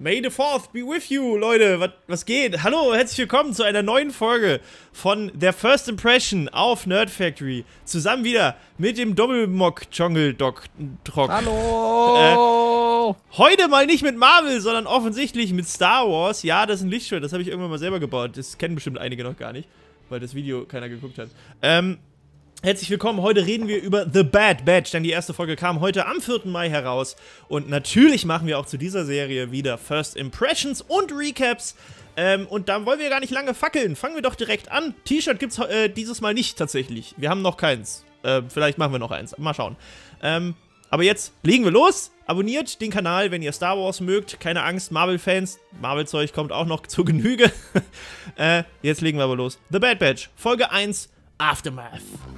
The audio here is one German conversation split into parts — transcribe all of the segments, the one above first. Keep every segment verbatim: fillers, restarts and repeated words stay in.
May the fourth be with you, Leute. Was, was geht? Hallo, herzlich willkommen zu einer neuen Folge von der First Impression auf Nerd Factory. Zusammen wieder mit dem Doppelmock Jungle Doc Trock. Hallo! Äh, heute mal nicht mit Marvel, sondern offensichtlich mit Star Wars. Ja, das ist ein Lichtschwert, das habe ich irgendwann mal selber gebaut. Das kennen bestimmt einige noch gar nicht, weil das Video keiner geguckt hat. Ähm, herzlich willkommen. Heute reden wir über The Bad Batch, denn die erste Folge kam heute am vierten Mai heraus. Und natürlich machen wir auch zu dieser Serie wieder First Impressions und Recaps. Ähm, und da wollen wir gar nicht lange fackeln. Fangen wir doch direkt an. T-Shirt gibt's äh, dieses Mal nicht tatsächlich. Wir haben noch keins. Äh, vielleicht machen wir noch eins. Mal schauen. Ähm, aber jetzt legen wir los. Abonniert den Kanal, wenn ihr Star Wars mögt. Keine Angst, Marvel-Fans. Marvel-Zeug kommt auch noch zur Genüge. äh, jetzt legen wir aber los. The Bad Batch, Folge eins, Aftermath.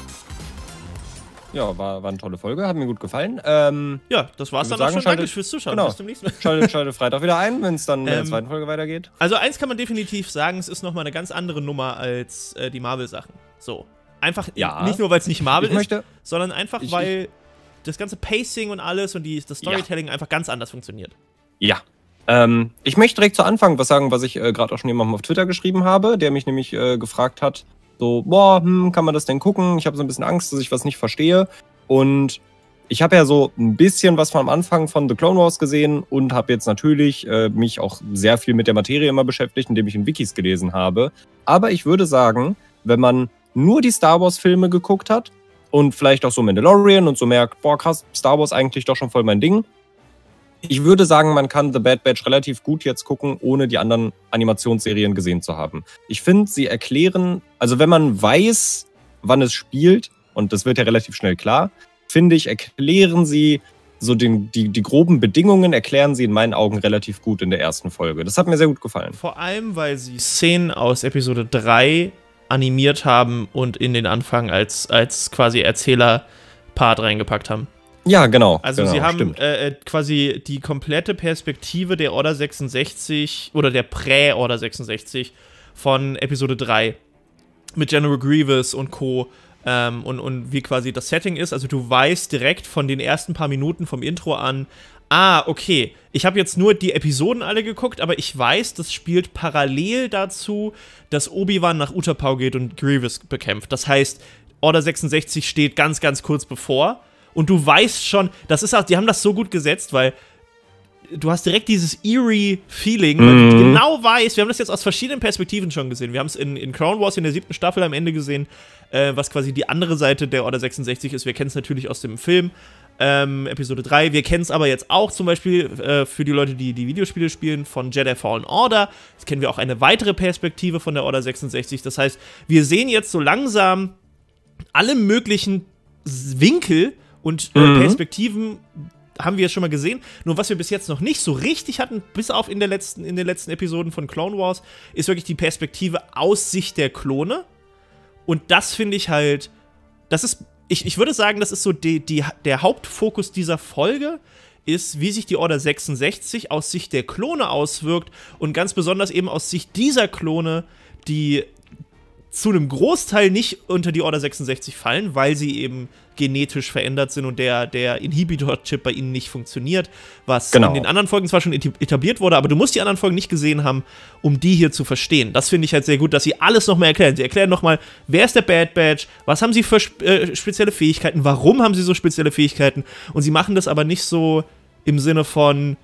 Ja, war, war eine tolle Folge, hat mir gut gefallen. Ähm, ja, das war's dann sagen, auch schon. schaltet, Danke fürs Zuschauen. Genau. Bis zum nächsten Mal. Schaltet, schaltet Freitag wieder ein, wenn es dann ähm, in der zweiten Folge weitergeht. Also eins kann man definitiv sagen, es ist nochmal eine ganz andere Nummer als äh, die Marvel-Sachen. So. Einfach, ja. Nicht nur, weil es nicht Marvel ich möchte, ist, sondern einfach, ich, weil das ganze Pacing und alles und die, das Storytelling ja. einfach ganz anders funktioniert. Ja. Ähm, ich möchte direkt zu Anfang was sagen, was ich äh, gerade auch schon jemandem auf Twitter geschrieben habe, der mich nämlich äh, gefragt hat, so, boah, hm, kann man das denn gucken? Ich habe so ein bisschen Angst, dass ich was nicht verstehe. Und ich habe ja so ein bisschen was vom Anfang von The Clone Wars gesehen und habe jetzt natürlich äh, mich auch sehr viel mit der Materie immer beschäftigt, indem ich in Wikis gelesen habe. Aber ich würde sagen, wenn man nur die Star Wars Filme geguckt hat und vielleicht auch so Mandalorian und so merkt, boah krass, Star Wars eigentlich doch schon voll mein Ding. Ich würde sagen, man kann The Bad Batch relativ gut jetzt gucken, ohne die anderen Animationsserien gesehen zu haben. Ich finde, sie erklären, also wenn man weiß, wann es spielt, und das wird ja relativ schnell klar, finde ich, erklären sie so den, die, die groben Bedingungen, erklären sie in meinen Augen relativ gut in der ersten Folge. Das hat mir sehr gut gefallen. Vor allem, weil sie Szenen aus Episode drei animiert haben und in den Anfang als, als quasi Erzähler-Part reingepackt haben. Ja, genau. Also genau, sie haben äh, quasi die komplette Perspektive der Order sechsundsechzig oder der Prä-Order sechsundsechzig von Episode drei mit General Grievous und Co. Ähm, und, und wie quasi das Setting ist. Also du weißt direkt von den ersten paar Minuten vom Intro an, ah, okay, ich habe jetzt nur die Episoden alle geguckt, aber ich weiß, das spielt parallel dazu, dass Obi-Wan nach Utapau geht und Grievous bekämpft. Das heißt, Order sechsundsechzig steht ganz, ganz kurz bevor. Und du weißt schon, das ist auch, die haben das so gut gesetzt, weil du hast direkt dieses eerie Feeling, weil mhm. du genau weißt, wir haben das jetzt aus verschiedenen Perspektiven schon gesehen. Wir haben es in, in Clone Wars in der siebten Staffel am Ende gesehen, äh, was quasi die andere Seite der Order sechsundsechzig ist. Wir kennen es natürlich aus dem Film, ähm, Episode drei. Wir kennen es aber jetzt auch zum Beispiel äh, für die Leute, die die Videospiele spielen, von Jedi Fallen Order. Jetzt kennen wir auch eine weitere Perspektive von der Order sechsundsechzig. Das heißt, wir sehen jetzt so langsam alle möglichen Winkel und äh, mhm. Perspektiven haben wir jetzt schon mal gesehen. Nur was wir bis jetzt noch nicht so richtig hatten, bis auf in, der letzten, in den letzten Episoden von Clone Wars, ist wirklich die Perspektive aus Sicht der Klone. Und das finde ich halt, das ist, ich, ich würde sagen, das ist so die, die, der Hauptfokus dieser Folge, ist, wie sich die Order sechsundsechzig aus Sicht der Klone auswirkt und ganz besonders eben aus Sicht dieser Klone, die zu einem Großteil nicht unter die Order sechsundsechzig fallen, weil sie eben genetisch verändert sind und der, der Inhibitor-Chip bei ihnen nicht funktioniert, was genau. in den anderen Folgen zwar schon etabliert wurde, aber du musst die anderen Folgen nicht gesehen haben, um die hier zu verstehen. Das finde ich halt sehr gut, dass sie alles nochmal erklären. Sie erklären nochmal, wer ist der Bad Batch, was haben sie für äh, spezielle Fähigkeiten, warum haben sie so spezielle Fähigkeiten, und sie machen das aber nicht so im Sinne von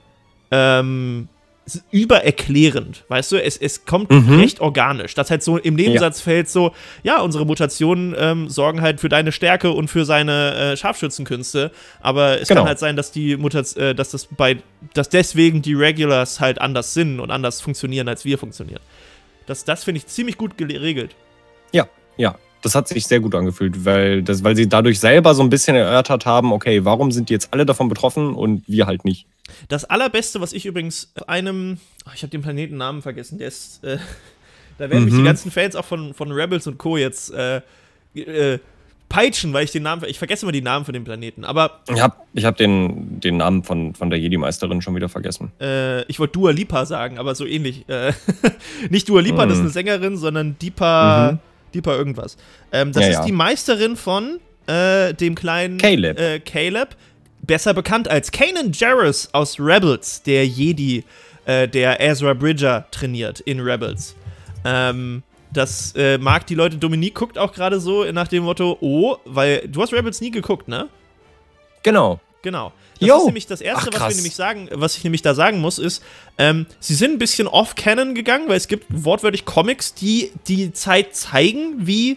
ähm, übererklärend, weißt du, es, es kommt mhm. recht organisch, das halt so im Nebensatz ja. fällt so, ja, unsere Mutationen ähm, sorgen halt für deine Stärke und für seine äh, Scharfschützenkünste, aber es genau. kann halt sein, dass die Mutat äh, dass das bei, dass deswegen die Regulars halt anders sind und anders funktionieren, als wir funktionieren. Das, das finde ich ziemlich gut geregelt. Ja, ja. Das hat sich sehr gut angefühlt, weil, das, weil sie dadurch selber so ein bisschen erörtert haben, okay, warum sind die jetzt alle davon betroffen und wir halt nicht. Das Allerbeste, was ich übrigens einem, oh, ich habe den Planetennamen vergessen, der ist, äh, da werden mhm. mich die ganzen Fans auch von, von Rebels und Co. jetzt äh, äh, peitschen, weil ich den Namen, ich vergesse immer die Namen von den Planeten, aber Ich habe ich hab den, den Namen von, von der Jedi-Meisterin schon wieder vergessen. Äh, ich wollte Dua Lipa sagen, aber so ähnlich. Äh, nicht Dua Lipa, mhm. das ist eine Sängerin, sondern Deepa... Mhm. Deepa irgendwas. Ähm, das ja, ist ja. die Meisterin von äh, dem kleinen Caleb. Äh, Caleb, besser bekannt als Kanan Jarrus aus Rebels, der Jedi äh, der Ezra Bridger trainiert in Rebels. Ähm, das äh, mag die Leute, Dominique guckt auch gerade so nach dem Motto, oh, weil du hast Rebels nie geguckt, ne? Genau. Genau. Das Yo. ist nämlich das Erste, Ach, was wir nämlich sagen, was ich nämlich da sagen muss, ist, ähm, sie sind ein bisschen off-Canon gegangen, weil es gibt wortwörtlich Comics, die die Zeit zeigen, wie,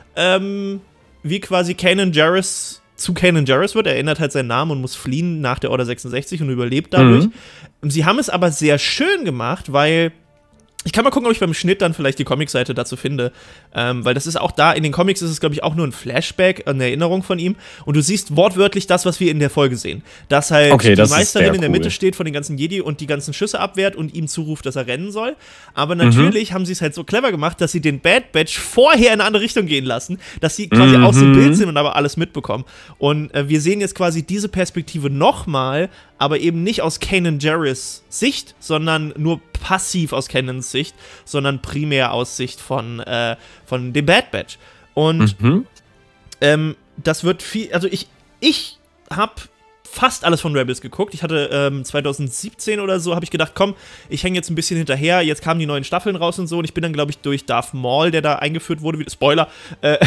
ähm, wie quasi Kanan Jarrus zu Kanan Jarrus wird. Er ändert halt seinen Namen und muss fliehen nach der Order sechsundsechzig und überlebt dadurch. Mhm. Sie haben es aber sehr schön gemacht, weil ich kann mal gucken, ob ich beim Schnitt dann vielleicht die Comicseite dazu finde, ähm, weil das ist auch da, in den Comics ist es, glaube ich, auch nur ein Flashback, eine Erinnerung von ihm und du siehst wortwörtlich das, was wir in der Folge sehen. Dass halt okay, die das Meisterin in der cool. Mitte steht von den ganzen Jedi und die ganzen Schüsse abwehrt und ihm zuruft, dass er rennen soll. Aber natürlich mhm. haben sie es halt so clever gemacht, dass sie den Bad Batch vorher in eine andere Richtung gehen lassen, dass sie quasi mhm. aus dem Bild sind und aber alles mitbekommen. Und äh, wir sehen jetzt quasi diese Perspektive nochmal, aber eben nicht aus Kanan Jarrus Sicht, sondern nur passiv aus Kanans Sicht, sondern primär aus Sicht von, äh, von dem Bad Batch. Und mhm. ähm, das wird viel, also ich, ich hab fast alles von Rebels geguckt. Ich hatte ähm, zwanzig siebzehn oder so, habe ich gedacht, komm, ich hänge jetzt ein bisschen hinterher. Jetzt kamen die neuen Staffeln raus und so. Und ich bin dann, glaube ich, durch Darth Maul, der da eingeführt wurde, wie Spoiler, äh,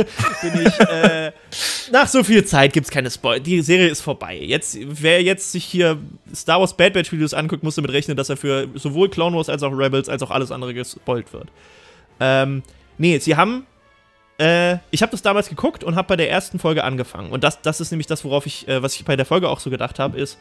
bin ich, äh, nach so viel Zeit gibt's keine Spoiler. Die Serie ist vorbei. Jetzt, wer jetzt sich hier Star Wars Bad Batch Videos anguckt, muss damit rechnen, dass er für sowohl Clone Wars als auch Rebels als auch alles andere gespoilt wird. Ähm, nee, sie haben Äh, ich habe das damals geguckt und habe bei der ersten Folge angefangen. Und das, das ist nämlich das, worauf ich, äh, was ich bei der Folge auch so gedacht habe, ist,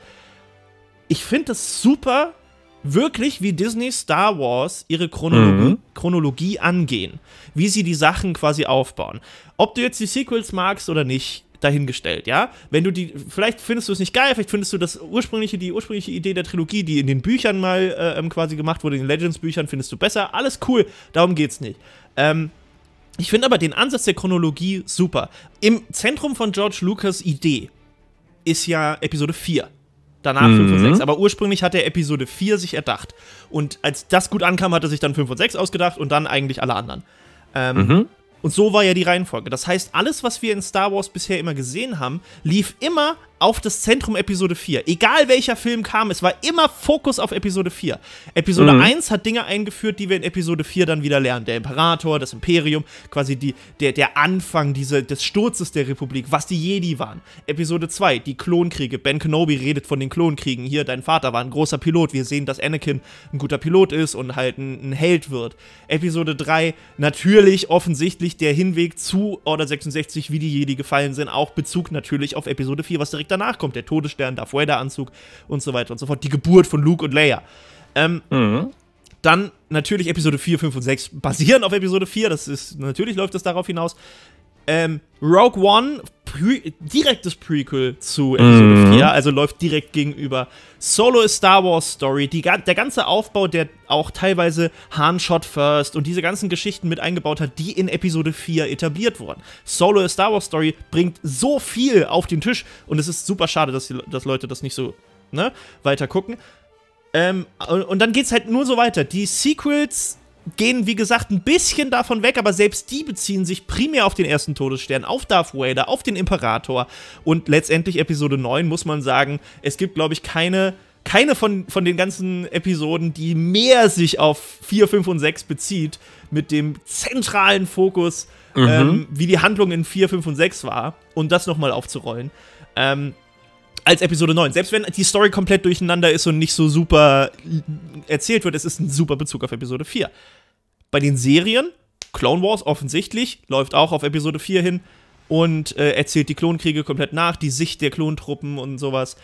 ich finde das super, wirklich, wie Disney Star Wars ihre Chronologie, mhm. Chronologie angehen. Wie sie die Sachen quasi aufbauen. Ob du jetzt die Sequels magst oder nicht, dahingestellt, ja? Wenn du die, vielleicht findest du es nicht geil, vielleicht findest du das ursprüngliche, die ursprüngliche Idee der Trilogie, die in den Büchern mal äh, quasi gemacht wurde, in den Legends-Büchern, findest du besser. Alles cool, darum geht's nicht. Ähm, Ich finde aber den Ansatz der Chronologie super. Im Zentrum von George Lucas' Idee ist ja Episode vier. Danach mhm. fünf und sechs. Aber ursprünglich hat er Episode vier sich erdacht. Und als das gut ankam, hat er sich dann fünf und sechs ausgedacht und dann eigentlich alle anderen. Ähm, mhm. Und so war ja die Reihenfolge. Das heißt, alles, was wir in Star Wars bisher immer gesehen haben, lief immer auf das Zentrum Episode vier. Egal welcher Film kam, es war immer Fokus auf Episode vier. Episode mhm. eins hat Dinge eingeführt, die wir in Episode vier dann wieder lernen. Der Imperator, das Imperium, quasi die, der, der Anfang diese, des Sturzes der Republik, was die Jedi waren. Episode zwei, die Klonkriege. Ben Kenobi redet von den Klonkriegen. Hier, dein Vater war ein großer Pilot. Wir sehen, dass Anakin ein guter Pilot ist und halt ein, ein Held wird. Episode drei, natürlich offensichtlich der Hinweg zu Order sechsundsechzig, wie die Jedi gefallen sind. Auch Bezug natürlich auf Episode vier, was direkt danach kommt, der Todesstern, Darth Vader-Anzug und so weiter und so fort, die Geburt von Luke und Leia. Ähm, mhm. Dann natürlich Episode vier, fünf und sechs basieren auf Episode vier, das ist, natürlich läuft das darauf hinaus. Ähm, Rogue One, pre- direktes Prequel zu Episode mhm. vier, also läuft direkt gegenüber. Solo ist Star Wars Story, die, der ganze Aufbau, der auch teilweise Han Shot First und diese ganzen Geschichten mit eingebaut hat, die in Episode vier etabliert wurden. Solo ist Star Wars Story bringt so viel auf den Tisch und es ist super schade, dass, die, dass Leute das nicht so, ne, weiter gucken. Ähm, und dann geht's halt nur so weiter. Die Sequels gehen, wie gesagt, ein bisschen davon weg, aber selbst die beziehen sich primär auf den ersten Todesstern, auf Darth Vader, auf den Imperator und letztendlich Episode neun, muss man sagen, es gibt, glaube ich, keine, keine von, von den ganzen Episoden, die mehr sich auf vier, fünf und sechs bezieht, mit dem zentralen Fokus, mhm. ähm, wie die Handlung in vier, fünf und sechs war und das nochmal aufzurollen. Ähm, als Episode neun. Selbst wenn die Story komplett durcheinander ist und nicht so super erzählt wird, es ist ein super Bezug auf Episode vier. Bei den Serien, Clone Wars offensichtlich, läuft auch auf Episode vier hin und äh, erzählt die Klonkriege komplett nach, die Sicht der Klontruppen und sowas.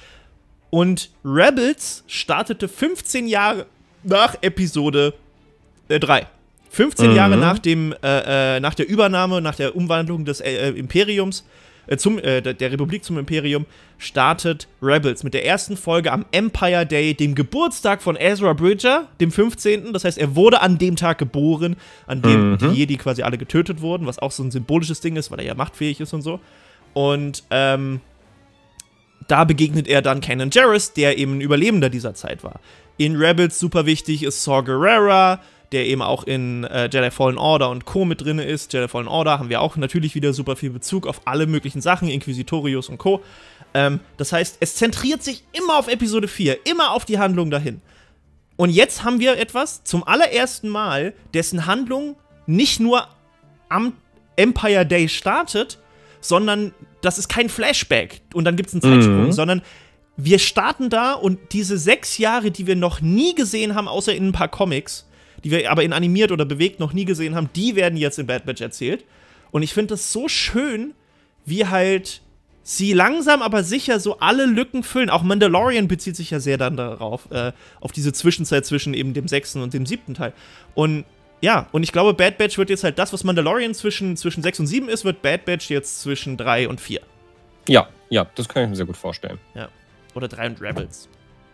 Und Rebels startete fünfzehn Jahre nach Episode äh, drei. fünfzehn mhm. Jahre nach, dem, äh, äh, nach der Übernahme, nach der Umwandlung des äh, Imperiums, Zum, äh, der Republik zum Imperium, startet Rebels mit der ersten Folge am Empire Day, dem Geburtstag von Ezra Bridger, dem fünfzehnten Das heißt, er wurde an dem Tag geboren, an dem mhm. die Jedi quasi alle getötet wurden, was auch so ein symbolisches Ding ist, weil er ja machtfähig ist und so. Und ähm, da begegnet er dann Kanan Jarrus, der eben ein Überlebender dieser Zeit war. In Rebels super wichtig ist Saw Gerrera, der eben auch in äh, Jedi Fallen Order und Co. mit drin ist. Jedi Fallen Order haben wir auch natürlich wieder super viel Bezug auf alle möglichen Sachen, Inquisitorius und Co. Ähm, das heißt, es zentriert sich immer auf Episode vier, immer auf die Handlung dahin. Und jetzt haben wir etwas zum allerersten Mal, dessen Handlung nicht nur am Empire Day startet, sondern das ist kein Flashback und dann gibt es einen Zeitsprung, mhm. sondern wir starten da und diese sechs Jahre, die wir noch nie gesehen haben, außer in ein paar Comics, die wir aber in animiert oder bewegt noch nie gesehen haben, die werden jetzt in Bad Batch erzählt. Und ich finde das so schön, wie halt sie langsam aber sicher so alle Lücken füllen. Auch Mandalorian bezieht sich ja sehr dann darauf, äh, auf diese Zwischenzeit zwischen eben dem sechsten und dem siebten Teil. Und ja, und ich glaube, Bad Batch wird jetzt halt das, was Mandalorian zwischen, zwischen sechs und sieben ist, wird Bad Batch jetzt zwischen drei und vier. Ja, ja, das kann ich mir sehr gut vorstellen. Ja. Oder drei und Rebels.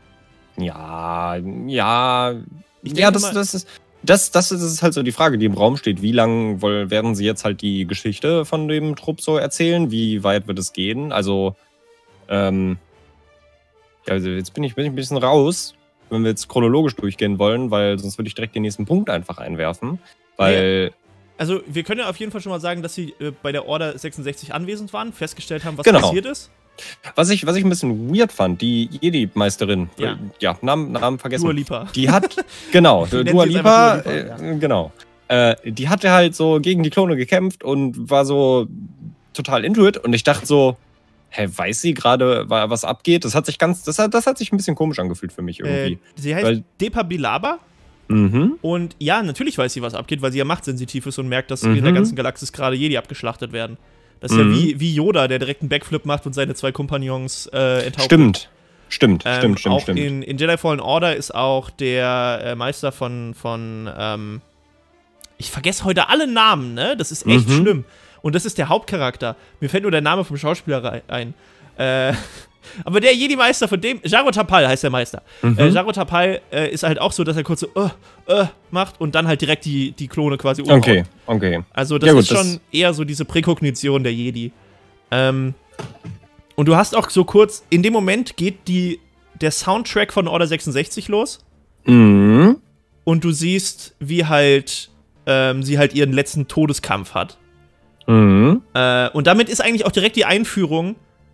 Ja, ja. Ich ja, denke das, mal- das ist. Das, das ist halt so die Frage, die im Raum steht. Wie lang woll- werden sie jetzt halt die Geschichte von dem Trupp so erzählen? Wie weit wird es gehen? Also, ähm, ja, also jetzt bin ich, bin ich ein bisschen raus, wenn wir jetzt chronologisch durchgehen wollen, weil sonst würde ich direkt den nächsten Punkt einfach einwerfen. Weil, Also, wir können ja auf jeden Fall schon mal sagen, dass sie äh, bei der Order sechsundsechzig anwesend waren, festgestellt haben, was Genau. passiert ist. was ich, was ich ein bisschen weird fand, die Jedi-Meisterin, Ja. äh, ja, Namen, Namen vergessen. Dua Lipa. Die hat, genau, Wir nennen Dua sie jetzt Lipa, einfach Dua Lipa, äh, genau. Äh, die hatte halt so gegen die Klone gekämpft und war so total into it. Und ich dachte so, hä, weiß sie gerade, wa- was abgeht? Das hat sich ganz, das hat, das hat sich ein bisschen komisch angefühlt für mich irgendwie. Äh, sie heißt Weil- Depa Bilaba. Mhm. Und ja, natürlich weiß sie, was abgeht, weil sie ja machtsensitiv ist und merkt, dass Mhm. in der ganzen Galaxis gerade Jedi abgeschlachtet werden. Das ist Mhm. ja wie, wie Yoda, der direkt einen Backflip macht und seine zwei Kompagnons äh, enthaucht. Stimmt. Stimmt, Ähm, stimmt, stimmt, auch stimmt. In, in Jedi Fallen Order ist auch der äh, Meister von, von ähm, ich vergesse heute alle Namen, ne? Das ist echt Mhm. schlimm. Und das ist der Hauptcharakter. Mir fällt nur der Name vom Schauspieler rei- ein. Äh, aber der Jedi-Meister von dem, Jaro Tapal heißt der Meister. Mhm. Äh, Jaro Tapal äh, ist halt auch so, dass er kurz so, äh, äh, macht und dann halt direkt die, die Klone quasi umhaut. Okay, okay. Also das Ja, gut, ist schon das- eher so diese Präkognition der Jedi. Ähm, und du hast auch so kurz, in dem Moment geht die, der Soundtrack von Order sechsundsechzig los Mhm. und du siehst, wie halt ähm, sie halt ihren letzten Todeskampf hat. Mhm. Äh, und damit ist eigentlich auch direkt die Einführung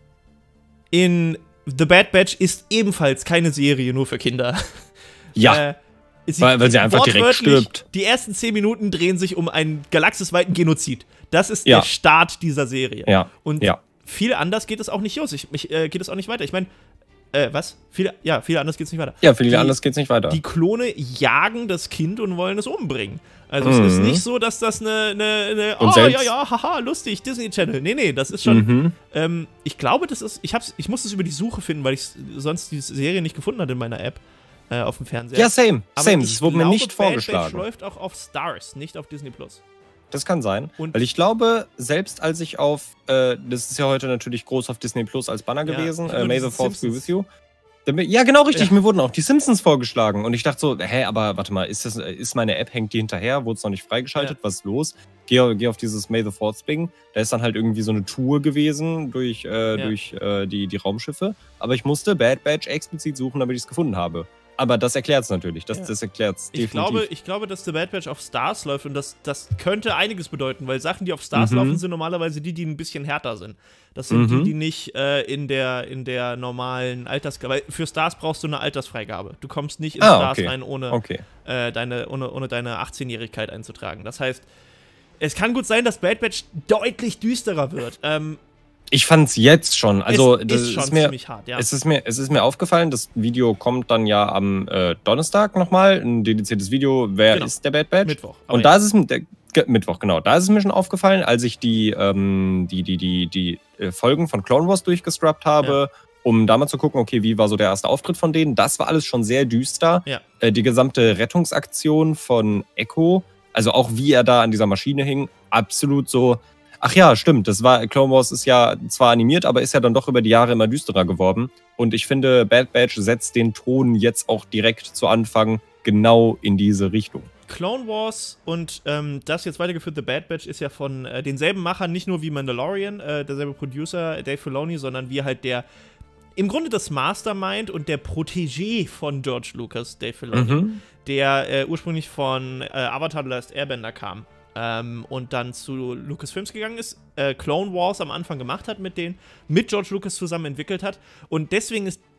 in The Bad Batch ist ebenfalls keine Serie nur für Kinder. Ja, Äh, sie, weil, weil sie einfach direkt wortwörtlich, stirbt. Die ersten zehn Minuten drehen sich um einen galaxisweiten Genozid. Das ist Ja. der Start dieser Serie. Ja, Und ja. viel anders geht es auch nicht los. Ich, ich, äh, geht es auch nicht weiter. Ich meine, äh, was? Viel, ja, viel anders geht es nicht weiter. Ja, für die Die- anders geht's nicht weiter. Die Klone jagen das Kind und wollen es umbringen. Also Mhm. es ist nicht so, dass das eine, eine, eine Und oh selbst- ja, ja, haha, lustig, Disney Channel. Nee, nee, das ist schon, Mhm. ähm, ich glaube, das ist, ich hab's, ich muss es über die Suche finden, weil ich sonst die Serie nicht gefunden hatte in meiner App äh, auf dem Fernseher. Ja, same, Aber same. ich Das wurde mir glaube, nicht Bad Batch vorgeschlagen. läuft auch auf Stars, nicht auf Disney Plus. Das kann sein. Und- weil ich glaube, selbst als ich auf, äh, das ist ja heute natürlich groß auf Disney Plus als Banner Ja, gewesen, ich hab äh, nur May the diese Fourth be Simpsons. with you. Damit- Ja, genau richtig. Ja. Mir wurden auch die Simpsons vorgeschlagen. Und ich dachte so, hä, aber warte mal, ist, das, ist meine App, hängt die hinterher? Wurde es noch nicht freigeschaltet? Was ist los? Geh, geh auf dieses May the Fourth Ding. Da ist dann halt irgendwie so eine Tour gewesen durch, äh, Ja. durch äh, die, die Raumschiffe. Aber ich musste Bad Batch explizit suchen, damit ich es gefunden habe. Aber das erklärt es natürlich. Das, Ja. das erklärt es Ich definitiv. glaube, ich glaube, dass The Bad Batch auf Stars läuft und das, das könnte einiges bedeuten, weil Sachen, die auf Stars Mhm. laufen, sind normalerweise die, die ein bisschen härter sind. Das sind Mhm. die, die nicht äh, in, der, in der normalen Altersgabe. Weil für Stars brauchst du eine Altersfreigabe. Du kommst nicht in Ah, Stars okay. rein, ohne, okay. äh, deine, ohne, ohne deine achtzehnjährigkeit einzutragen. Das heißt, es kann gut sein, dass Bad Batch deutlich düsterer wird. Ähm, Ich fand's jetzt schon. Also, es das ist schon ist mir, ziemlich hart, ja. Es ist, mir, es ist mir aufgefallen, das Video kommt dann ja am äh, Donnerstag nochmal, ein dediziertes Video, wer Genau. ist der Bad Batch? Mittwoch. Aber Und da ist es mir- der, ge- Mittwoch, genau, da ist es mir schon aufgefallen, als ich die, ähm, die, die, die, die äh, Folgen von Clone Wars durchgescrubbt habe, um da mal zu gucken, okay, wie war so der erste Auftritt von denen. Das war alles schon sehr düster. Ja. Äh, die gesamte Rettungsaktion von Echo, also auch wie er da an dieser Maschine hing, absolut so. Ach ja, stimmt. Das war, Clone Wars ist ja zwar animiert, aber ist ja dann doch über die Jahre immer düsterer geworden. Und ich finde, Bad Batch setzt den Ton jetzt auch direkt zu Anfang genau in diese Richtung. Clone Wars und ähm, das jetzt weitergeführt, The Bad Batch, ist ja von äh, denselben Machern, nicht nur wie Mandalorian, äh, derselbe Producer, Dave Filoni, sondern wie halt der, im Grunde das Mastermind und der Protégé von George Lucas, Dave Filoni, Mhm. der äh, ursprünglich von äh, Avatar The Last Airbender kam ähm, und dann zu Lucasfilms gegangen ist, äh, Clone Wars am Anfang gemacht hat mit denen, mit George Lucas zusammen entwickelt hat und deswegen ist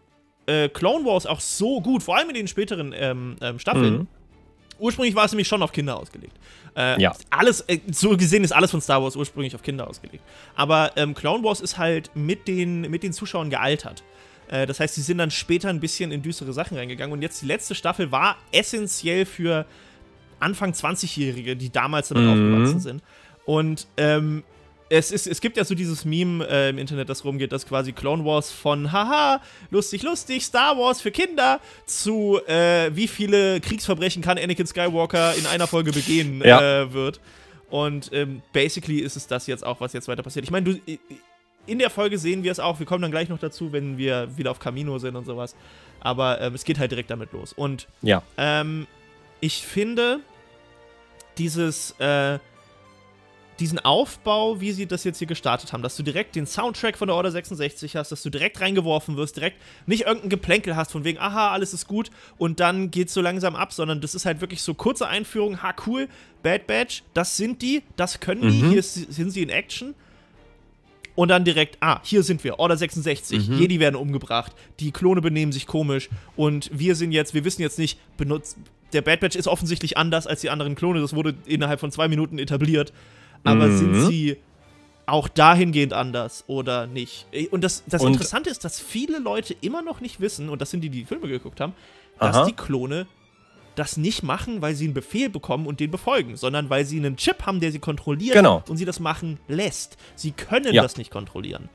äh, Clone Wars auch so gut, vor allem in den späteren ähm, ähm, Staffeln. Mhm. Ursprünglich war es nämlich schon auf Kinder ausgelegt. Äh, ja. Alles, äh, so gesehen ist alles von Star Wars ursprünglich auf Kinder ausgelegt. Aber ähm, Clone Wars ist halt mit den, mit den Zuschauern gealtert. Äh, das heißt, sie sind dann später ein bisschen in düstere Sachen reingegangen. Und jetzt die letzte Staffel war essentiell für Anfang zwanzigjährige, die damals damit mhm. aufgewachsen sind. Und ähm, Es, ist, es gibt ja so dieses Meme äh, im Internet, das rumgeht, dass quasi Clone Wars von haha, lustig, lustig, Star Wars für Kinder zu äh, wie viele Kriegsverbrechen kann Anakin Skywalker in einer Folge begehen ja. äh, wird. Und ähm, basically ist es das jetzt auch, was jetzt weiter passiert. Ich meine, du, in der Folge sehen wir es auch, wir kommen dann gleich noch dazu, wenn wir wieder auf Kamino sind und sowas. Aber ähm, es geht halt direkt damit los. Und ja. ähm, ich finde, dieses äh, diesen Aufbau, wie sie das jetzt hier gestartet haben, dass du direkt den Soundtrack von der Order sechsundsechzig hast, dass du direkt reingeworfen wirst, direkt nicht irgendein Geplänkel hast, von wegen, aha, alles ist gut und dann geht's so langsam ab, sondern das ist halt wirklich so kurze Einführung, ha, cool, Bad Batch, das sind die, das können die, mhm. hier ist, sind sie in Action und dann direkt, ah, hier sind wir, Order sechsundsechzig, mhm. Jedi werden umgebracht, die Klone benehmen sich komisch und wir sind jetzt, wir wissen jetzt nicht, benutzt, der Bad Batch ist offensichtlich anders als die anderen Klone, das wurde innerhalb von zwei Minuten etabliert. Aber mhm. sind sie auch dahingehend anders oder nicht? Und das, das und Interessante ist, dass viele Leute immer noch nicht wissen, und das sind die, die die Filme geguckt haben, dass aha. die Klone das nicht machen, weil sie einen Befehl bekommen und den befolgen, sondern weil sie einen Chip haben, der sie kontrolliert genau. und sie das machen lässt. Sie können ja. das nicht kontrollieren.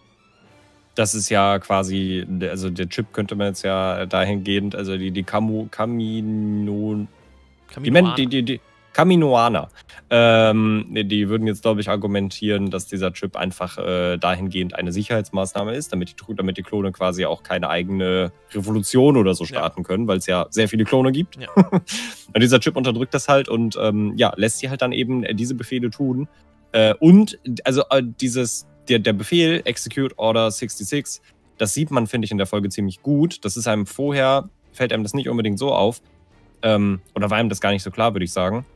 Das ist ja quasi, also der Chip könnte man jetzt ja dahingehend, also die, die Kamu, Kamino, Kaminoaner. Die, die, die, Kaminoaner. Ähm, die würden jetzt, glaube ich, argumentieren, dass dieser Chip einfach äh, dahingehend eine Sicherheitsmaßnahme ist, damit die, damit die Klone quasi auch keine eigene Revolution oder so starten ja. können, weil es ja sehr viele Klone gibt. Ja. Und dieser Chip unterdrückt das halt und ähm, ja, lässt sie halt dann eben diese Befehle tun. Äh, und also äh, dieses, der, der Befehl Execute Order sechsundsechzig, das sieht man, finde ich, in der Folge ziemlich gut. Das ist einem vorher, fällt einem das nicht unbedingt so auf. Ähm, oder war einem das gar nicht so klar, würde ich sagen.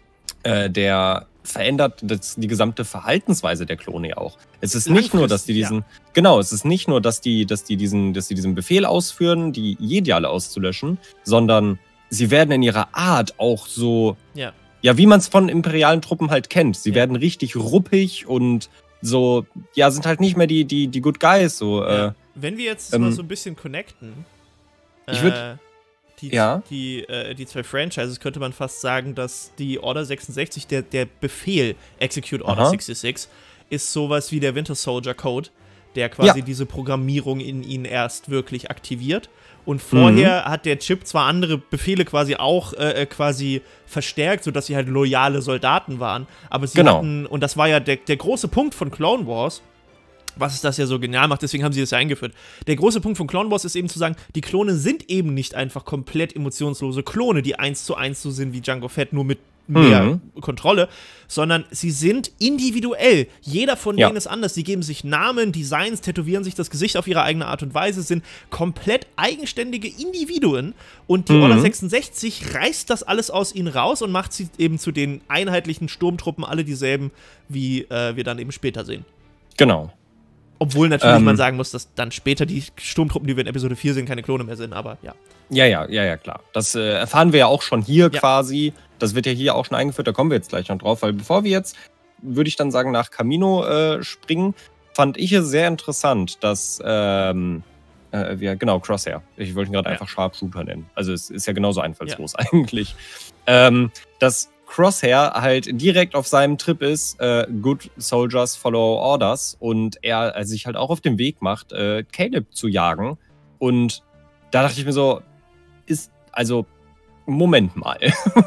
Äh, der verändert das, die gesamte Verhaltensweise der Klone ja auch. Es ist nicht nur, dass die diesen, ja. genau, es ist nicht nur, dass die, dass die diesen, dass die diesen Befehl ausführen, die Jedi alle auszulöschen, sondern sie werden in ihrer Art auch so, ja, ja wie man es von imperialen Truppen halt kennt. Sie ja. werden richtig ruppig und so, ja, sind halt nicht mehr die, die, die Good Guys. So, ja. äh, Wenn wir jetzt ähm, mal so ein bisschen connecten, ich würde äh, Die, ja. die, äh, die zwei Franchises, könnte man fast sagen, dass die Order sechsundsechzig, der, der Befehl Execute Order Aha. sechsundsechzig, ist sowas wie der Winter Soldier Code, der quasi ja. diese Programmierung in ihnen erst wirklich aktiviert. Und vorher mhm. hat der Chip zwar andere Befehle quasi auch äh, quasi verstärkt, sodass sie halt loyale Soldaten waren, aber sie genau. hatten, und das war ja der, der große Punkt von Clone Wars, was es das ja so genial macht, deswegen haben sie das ja eingeführt. Der große Punkt von Clone Wars ist eben zu sagen, die Klone sind eben nicht einfach komplett emotionslose Klone, die eins zu eins so sind wie Jango Fett, nur mit mehr mhm. Kontrolle, sondern sie sind individuell. Jeder von ja. denen ist anders. Sie geben sich Namen, Designs, tätowieren sich das Gesicht auf ihre eigene Art und Weise, sind komplett eigenständige Individuen und die mhm. Order sechsundsechzig reißt das alles aus ihnen raus und macht sie eben zu den einheitlichen Sturmtruppen, alle dieselben, wie äh, wir dann eben später sehen. Genau. Obwohl natürlich ähm, man sagen muss, dass dann später die Sturmtruppen, die wir in Episode vier sehen, keine Klone mehr sind, aber ja. Ja, ja, ja, ja, klar. Das äh, erfahren wir ja auch schon hier ja. quasi. Das wird ja hier auch schon eingeführt, da kommen wir jetzt gleich noch drauf, weil bevor wir jetzt, würde ich dann sagen, nach Kamino äh, springen, fand ich es sehr interessant, dass, ähm, äh, ja, genau, Crosshair. Ich wollte ihn gerade ja. einfach Sharpshooter nennen. Also es ist ja genauso einfallslos ja. eigentlich. Ähm, dass Crosshair halt direkt auf seinem Trip ist, äh, Good Soldiers Follow Orders, und er äh, sich halt auch auf den Weg macht, äh, Caleb zu jagen. Und da dachte ich mir so, ist, also, Moment mal.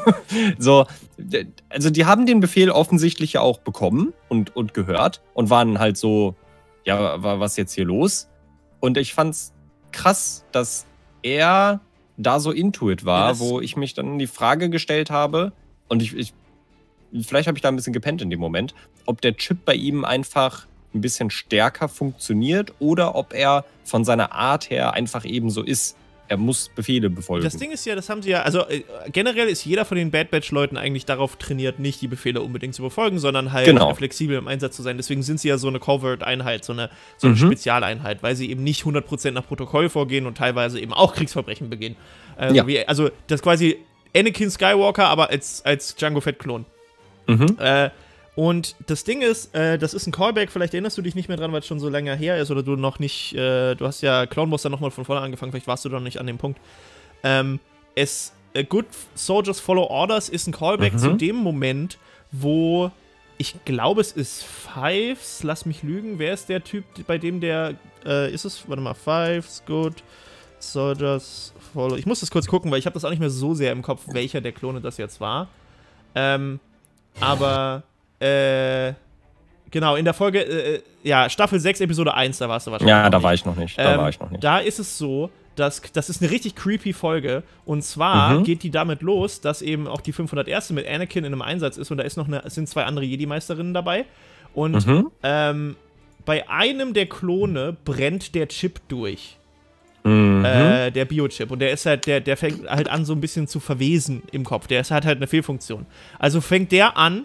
so, also die haben den Befehl offensichtlich ja auch bekommen und, und gehört und waren halt so, ja, was ist jetzt hier los? Und ich fand's krass, dass er da so intuit war, ja, wo ich mich dann die Frage gestellt habe, und ich, ich vielleicht habe ich da ein bisschen gepennt in dem Moment, ob der Chip bei ihm einfach ein bisschen stärker funktioniert oder ob er von seiner Art her einfach eben so ist. Er muss Befehle befolgen. Das Ding ist ja, das haben sie ja, also äh, generell ist jeder von den Bad Batch-Leuten eigentlich darauf trainiert, nicht die Befehle unbedingt zu befolgen, sondern halt Genau. flexibel im Einsatz zu sein. Deswegen sind sie ja so eine Covert-Einheit, so eine, so eine Mhm. Spezialeinheit, weil sie eben nicht hundert Prozent nach Protokoll vorgehen und teilweise eben auch Kriegsverbrechen begehen. Äh, Ja. wie, also das ist quasi Anakin Skywalker, aber als, als Jango Fett-Klon. Mhm. Äh, und das Ding ist, äh, das ist ein Callback, vielleicht erinnerst du dich nicht mehr dran, weil es schon so länger her ist oder du noch nicht, äh, du hast ja Clone Wars dann nochmal von vorne angefangen, vielleicht warst du doch nicht an dem Punkt. Ähm, es, äh, Good Soldiers Follow Orders ist ein Callback Mhm. zu dem Moment, wo, ich glaube es ist Fives, lass mich lügen, wer ist der Typ, bei dem der, äh, ist es, warte mal, Fives, Good Soldiers Follow, ich muss das kurz gucken, weil ich habe das auch nicht mehr so sehr im Kopf, welcher der Klone das jetzt war. Ähm, aber, äh, genau, in der Folge, äh, ja, Staffel sechs, Episode eins, da warst du wahrscheinlich Ja, noch da nicht. war ich noch nicht. Da Ähm, war ich noch nicht. Da ist es so, dass, das ist eine richtig creepy Folge. Und zwar Mhm. geht die damit los, dass eben auch die fünfhunderterste mit Anakin in einem Einsatz ist und da ist noch eine, es sind zwei andere Jedi-Meisterinnen dabei. Und Mhm. ähm, bei einem der Klone brennt der Chip durch. Mhm. Äh, der Biochip. Und der ist halt, der, der fängt halt an, so ein bisschen zu verwesen im Kopf. Der ist, hat halt eine Fehlfunktion. Also fängt der an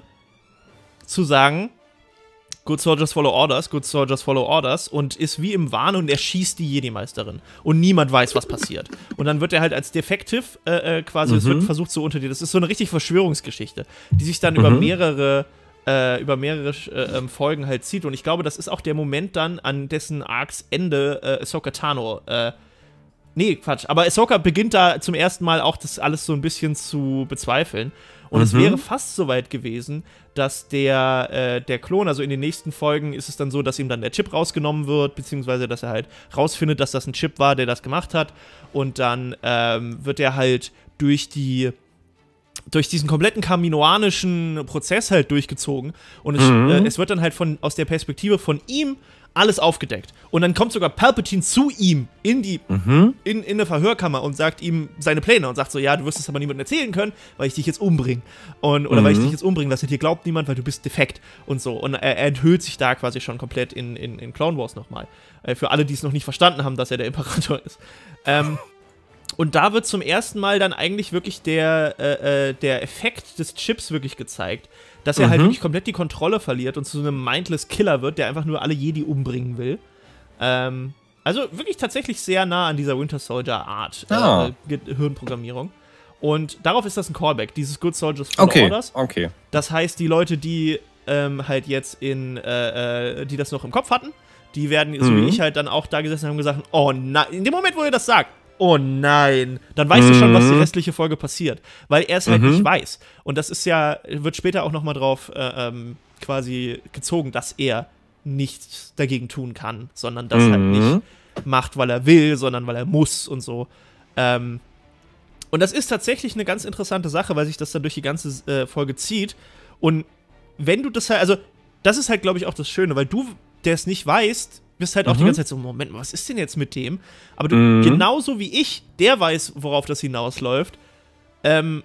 zu sagen, Good Soldiers follow orders, Good Soldiers follow orders und ist wie im Wahn und er schießt die Jedi-Meisterin. Und niemand weiß, was passiert. Und dann wird er halt als Defective äh, äh, quasi, es Mhm. wird versucht so unter dir. Das ist so eine richtig Verschwörungsgeschichte, die sich dann über Mhm. mehrere äh, über mehrere äh, ähm, Folgen halt zieht. Und ich glaube, das ist auch der Moment dann, an dessen Arcs Ende äh, Ahsoka Tano äh, Nee, Quatsch. Aber Ahsoka beginnt da zum ersten Mal auch das alles so ein bisschen zu bezweifeln. Und Mhm. es wäre fast so weit gewesen, dass der, äh, der Klon, also in den nächsten Folgen ist es dann so, dass ihm dann der Chip rausgenommen wird, beziehungsweise dass er halt rausfindet, dass das ein Chip war, der das gemacht hat. Und dann ähm, wird er halt durch die durch diesen kompletten kaminoanischen Prozess halt durchgezogen. Und es, Mhm. äh, es wird dann halt von, aus der Perspektive von ihm alles aufgedeckt. Und dann kommt sogar Palpatine zu ihm in die Mhm. in, in eine Verhörkammer und sagt ihm seine Pläne und sagt so, ja, du wirst es aber niemandem erzählen können, weil ich dich jetzt umbringe. Und, oder Mhm. weil ich dich jetzt umbringen lasse, dir glaubt niemand, weil du bist defekt und so. Und er, er enthüllt sich da quasi schon komplett in, in, in Clone Wars nochmal. Äh, für alle, die es noch nicht verstanden haben, dass er der Imperator ist. Ähm, und da wird zum ersten Mal dann eigentlich wirklich der, äh, äh, der Effekt des Chips wirklich gezeigt, dass er Mhm. halt wirklich komplett die Kontrolle verliert und zu einem mindless Killer wird, der einfach nur alle Jedi umbringen will. Ähm, also wirklich tatsächlich sehr nah an dieser Winter Soldier Art äh, Ah. Ge- Hirnprogrammierung. Und darauf ist das ein Callback, dieses Good Soldiers Follow Okay, Orders. okay. Das heißt, die Leute, die ähm, halt jetzt in, äh, äh, die das noch im Kopf hatten, die werden, so wie Mhm. ich, halt dann auch da gesessen und haben gesagt, oh nein, in dem Moment, wo ihr das sagt, oh nein, dann weißt du schon, was die Mhm. restliche Folge passiert, weil er es halt Mhm. nicht weiß. Und das ist ja, wird später auch nochmal drauf äh, ähm, quasi gezogen, dass er nichts dagegen tun kann, sondern das halt Mhm. nicht macht, weil er will, sondern weil er muss und so. Ähm, und das ist tatsächlich eine ganz interessante Sache, weil sich das dann durch die ganze äh, Folge zieht. Und wenn du das halt, also, das ist halt, glaube ich, auch das Schöne, weil du, der es nicht weißt, bist halt auch die Mhm. ganze Zeit so, Moment mal, was ist denn jetzt mit dem? Aber du, Mhm. genauso wie ich, der weiß, worauf das hinausläuft, ähm,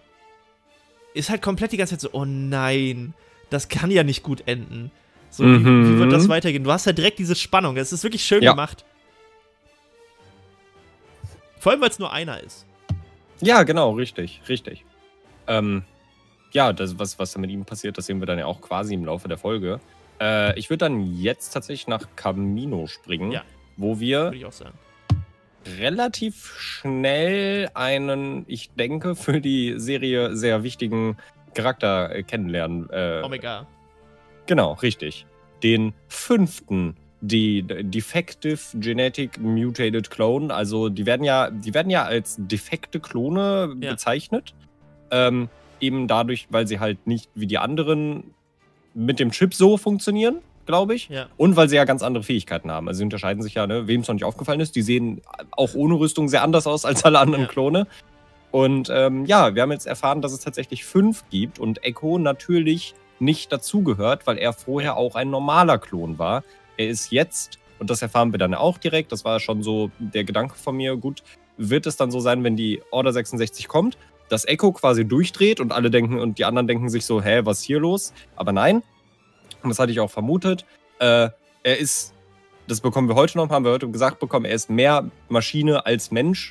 ist halt komplett die ganze Zeit so, oh nein, das kann ja nicht gut enden. So, wie, Mhm. wie wird das weitergehen? Du hast halt direkt diese Spannung. Es ist wirklich schön Ja. gemacht. Vor allem, weil es nur einer ist. Ja, genau, richtig, richtig. Ähm, ja, das, was, was da mit ihm passiert, das sehen wir dann ja auch quasi im Laufe der Folge. Äh, ich würde dann jetzt tatsächlich nach Camino springen, Ja. wo wir Würde ich auch sagen. relativ schnell einen, ich denke, für die Serie sehr wichtigen Charakter äh, kennenlernen. Äh, Omega. Genau, richtig. Den fünften, die Defective Genetic Mutated Clone. Also die werden ja, die werden ja als defekte Klone Ja. bezeichnet. Ähm, eben dadurch, weil sie halt nicht wie die anderen mit dem Chip so funktionieren, glaube ich. Ja. Und weil sie ja ganz andere Fähigkeiten haben. Also sie unterscheiden sich ja, ne, wem es noch nicht aufgefallen ist, die sehen auch ohne Rüstung sehr anders aus als alle anderen Ja. Klone. Und ähm, ja, wir haben jetzt erfahren, dass es tatsächlich fünf gibt und Echo natürlich nicht dazugehört, weil er vorher auch ein normaler Klon war. Er ist jetzt, und das erfahren wir dann auch direkt, das war schon so der Gedanke von mir, gut, wird es dann so sein, wenn die Order sechsundsechzig kommt, dass Echo quasi durchdreht und alle denken, und die anderen denken sich so, hä, was ist hier los? Aber nein, und das hatte ich auch vermutet, äh, er ist, das bekommen wir heute noch, haben wir heute gesagt bekommen, er ist mehr Maschine als Mensch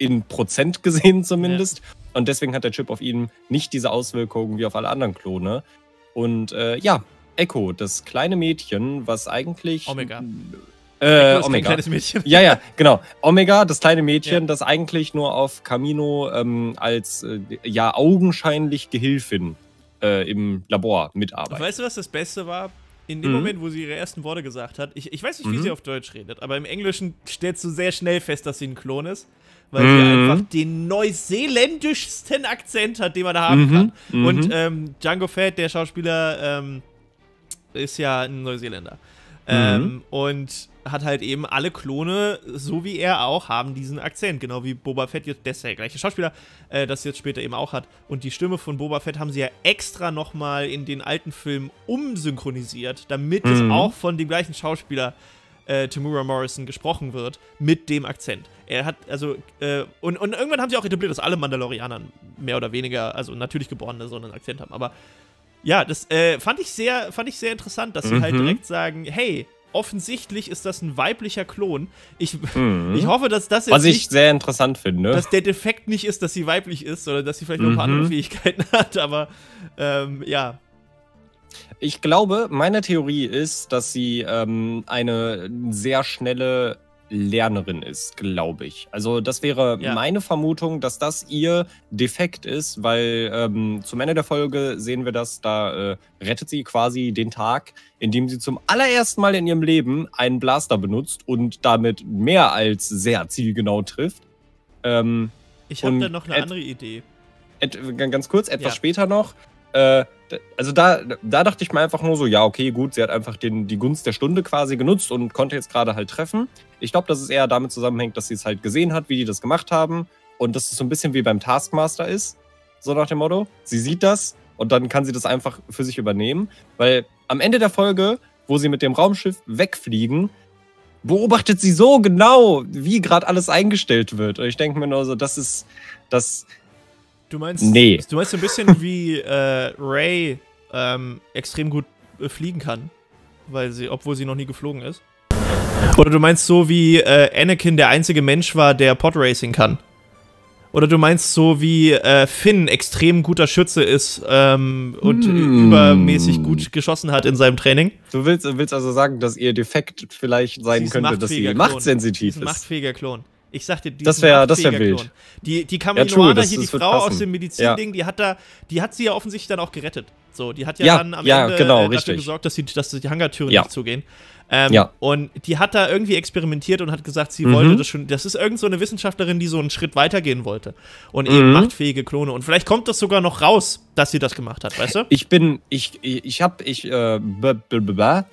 in Prozent gesehen zumindest. Ja. Und deswegen hat der Chip auf ihn nicht diese Auswirkungen wie auf alle anderen Klone. Und äh, ja, Echo, das kleine Mädchen, was eigentlich... Omega. Äh, Echo Omega. Kein kleines Mädchen. Ja, ja, genau. Omega, das kleine Mädchen, Ja. das eigentlich nur auf Kamino ähm, als äh, ja augenscheinlich Gehilfin äh, im Labor mitarbeitet. Weißt du, was das Beste war? In dem Mhm. Moment, wo sie ihre ersten Worte gesagt hat, ich, ich weiß nicht, wie Mhm. sie auf Deutsch redet, aber im Englischen stellst du sehr schnell fest, dass sie ein Klon ist, weil Mhm. sie einfach den neuseeländischsten Akzent hat, den man da haben Mhm. kann. Mhm. Und ähm, Django Fett, der Schauspieler, ähm, ist ja ein Neuseeländer. Ähm, und hat halt eben alle Klone, so wie er auch, haben diesen Akzent. Genau wie Boba Fett, jetzt, der ist der gleiche Schauspieler, äh, das jetzt später eben auch hat. Und die Stimme von Boba Fett haben sie ja extra nochmal in den alten Filmen umsynchronisiert, damit es Mhm. auch von dem gleichen Schauspieler äh, Temuera Morrison gesprochen wird, mit dem Akzent. Er hat, also, äh, und, und irgendwann haben sie auch etabliert, dass alle Mandalorianer mehr oder weniger, also natürlich Geborene, so einen Akzent haben. Aber ja, das äh, fand ich sehr, fand ich sehr interessant, dass sie Mhm. halt direkt sagen, hey, offensichtlich ist das ein weiblicher Klon. Ich, Mhm. ich hoffe, dass das jetzt Was ich nicht, sehr interessant finde. dass der Defekt nicht ist, dass sie weiblich ist, sondern dass sie vielleicht noch ein paar Mhm. andere Fähigkeiten hat, aber ähm, ja. Ich glaube, meine Theorie ist, dass sie ähm, eine sehr schnelle Lernerin ist, glaube ich. Also das wäre Ja. meine Vermutung, dass das ihr Defekt ist, weil ähm, zum Ende der Folge sehen wir das, da äh, rettet sie quasi den Tag, in dem sie zum allerersten Mal in ihrem Leben einen Blaster benutzt und damit mehr als sehr zielgenau trifft. Ähm, Ich habe Und da noch eine et- andere Idee. et, ganz kurz, etwas Ja. später noch. Äh, d- also da, da dachte ich mir einfach nur so, ja, okay, gut, sie hat einfach den, die Gunst der Stunde quasi genutzt und konnte jetzt gerade halt treffen. Ich glaube, dass es eher damit zusammenhängt, dass sie es halt gesehen hat, wie die das gemacht haben und dass es so ein bisschen wie beim Taskmaster ist, so nach dem Motto. Sie sieht das und dann kann sie das einfach für sich übernehmen, weil am Ende der Folge, wo sie mit dem Raumschiff wegfliegen, beobachtet sie so genau, wie gerade alles eingestellt wird. Und ich denke mir nur so, das ist, das, Du meinst, Nee. du meinst so ein bisschen wie äh, Rey ähm, extrem gut äh, fliegen kann, weil sie, obwohl sie noch nie geflogen ist? Oder du meinst so wie äh, Anakin der einzige Mensch war, der Podracing kann? Oder du meinst so wie äh, Finn extrem guter Schütze ist ähm, und Hm. übermäßig gut geschossen hat in seinem Training? Du willst, willst also sagen, dass ihr Defekt vielleicht sein Sie ist ein könnte, dass sie machtfähiger Klon. Sie machtsensitiv ist ein ist. machtfähiger Klon. Ich sagte, die Das ist ein wär- das wär machtfähiger wild. Klon. Die, die Ja, Kaminoaner true, das- hier, die das wird Frau aus passen. dem Medizinding, die hat da, die hat sie ja offensichtlich dann auch gerettet. So, die hat ja, Ja, dann am ja, Ende genau, äh, dafür richtig. gesorgt, dass die, dass die Hangartüren Ja. nicht zugehen. Ähm, Ja. Und die hat da irgendwie experimentiert und hat gesagt, sie Mhm. wollte das schon. Das ist irgend so eine Wissenschaftlerin, die so einen Schritt weitergehen wollte. Und eben Mhm. machtfähige Klone. Und vielleicht kommt das sogar noch raus, dass sie das gemacht hat, weißt du? Ich bin, ich, ich, ich hab, ich, äh, b, b, b, b.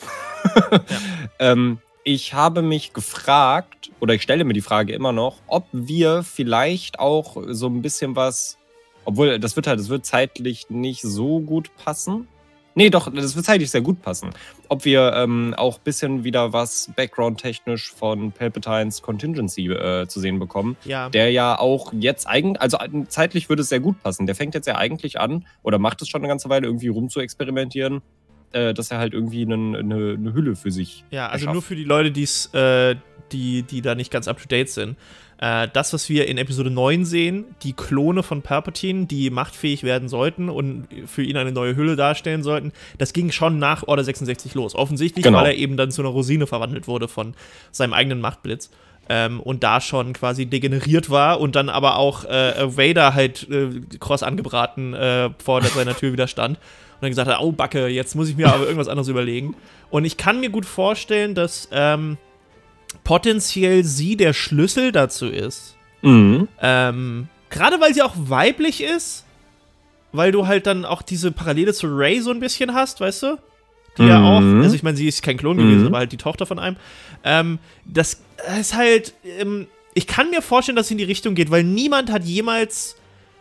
ähm, ich habe mich gefragt, oder ich stelle mir die Frage immer noch, ob wir vielleicht auch so ein bisschen was, obwohl das wird halt, das wird zeitlich nicht so gut passen. Nee, doch, das wird zeitlich sehr gut passen. Ob wir ähm, auch ein bisschen wieder was background-technisch von Palpatines Contingency äh, zu sehen bekommen. Ja. Der ja auch jetzt eigentlich, also zeitlich würde es sehr gut passen. Der fängt jetzt ja eigentlich an, oder macht es schon eine ganze Weile, irgendwie rum zu experimentieren, äh, dass er halt irgendwie eine, eine, eine Hülle für sich Ja, also erschafft. nur für die Leute, die's, äh, die, die da nicht ganz up-to-date sind. Äh, das, was wir in Episode neun sehen, die Klone von Palpatine, die machtfähig werden sollten und für ihn eine neue Hülle darstellen sollten, das ging schon nach Order sechsundsechzig los. Offensichtlich, Genau. weil er eben dann zu einer Rosine verwandelt wurde von seinem eigenen Machtblitz. Ähm, und da schon quasi degeneriert war und dann aber auch äh, Vader halt äh, kross angebraten äh, vor seiner Tür wieder stand. Und dann gesagt hat, oh Backe, jetzt muss ich mir aber irgendwas anderes überlegen. Und ich kann mir gut vorstellen, dass ähm, potenziell sie der Schlüssel dazu ist. Mhm. Ähm, gerade weil sie auch weiblich ist, weil du halt dann auch diese Parallele zu Rey so ein bisschen hast, weißt du? Die ja auch, Mhm. also ich meine, sie ist kein Klon gewesen, Mhm. aber halt die Tochter von einem. Ähm, das ist halt, ähm, ich kann mir vorstellen, dass es in die Richtung geht, weil niemand hat jemals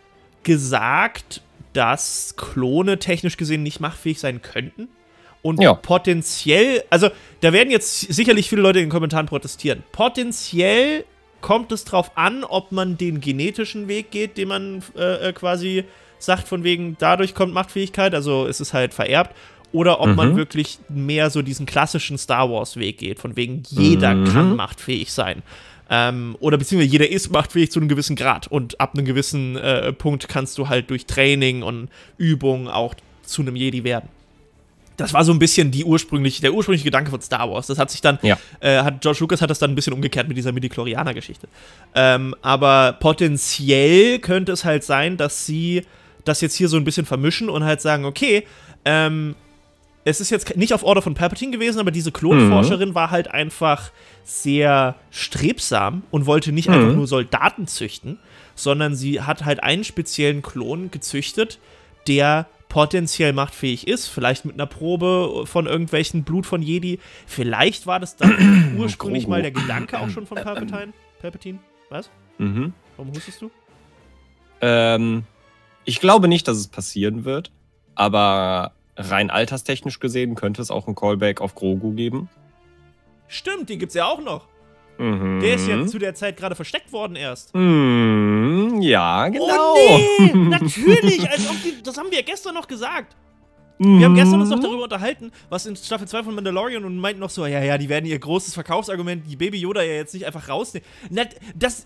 gesagt, dass Klone technisch gesehen nicht machtfähig sein könnten. Und Ja. potenziell, also da werden jetzt sicherlich viele Leute in den Kommentaren protestieren. Potenziell kommt es drauf an, ob man den genetischen Weg geht, den man äh, quasi sagt, von wegen, dadurch kommt Machtfähigkeit, also es ist halt vererbt, oder ob Mhm. man wirklich mehr so diesen klassischen Star Wars Weg geht, von wegen, jeder Mhm. kann machtfähig sein. Ähm, oder beziehungsweise jeder ist machtfähig zu einem gewissen Grad. Und ab einem gewissen äh, Punkt kannst du halt durch Training und Übung auch zu einem Jedi werden. Das war so ein bisschen die ursprüngliche, der ursprüngliche Gedanke von Star Wars. Das hat sich dann, ja. äh, hat George Lucas hat das dann ein bisschen umgekehrt mit dieser Midi-Chlorianer-Geschichte. Ähm, aber potenziell könnte es halt sein, dass sie das jetzt hier so ein bisschen vermischen und halt sagen, okay, ähm, es ist jetzt nicht auf Order von Palpatine gewesen, aber diese Klonforscherin mhm. war halt einfach sehr strebsam und wollte nicht mhm. einfach nur Soldaten züchten, sondern sie hat halt einen speziellen Klon gezüchtet, der potenziell machtfähig ist, vielleicht mit einer Probe von irgendwelchen Blut von Jedi. Vielleicht war das dann ursprünglich mal der Gedanke auch schon von Palpatine. Palpatine? Was? Mhm. Warum hustest du? Ähm, ich glaube nicht, dass es passieren wird, aber rein alterstechnisch gesehen könnte es auch ein Callback auf Grogu geben. Stimmt, den gibt's ja auch noch. Mhm. Der ist ja zu der Zeit gerade versteckt worden erst. Mhm, ja, genau. Oh nee, natürlich, als ob die, das haben wir ja gestern noch gesagt. Mhm. Wir haben gestern uns noch darüber unterhalten, was in Staffel zwei von Mandalorian und meinten noch so, ja, ja, die werden ihr großes Verkaufsargument, die Baby Yoda ja jetzt nicht einfach rausnehmen. Na, das,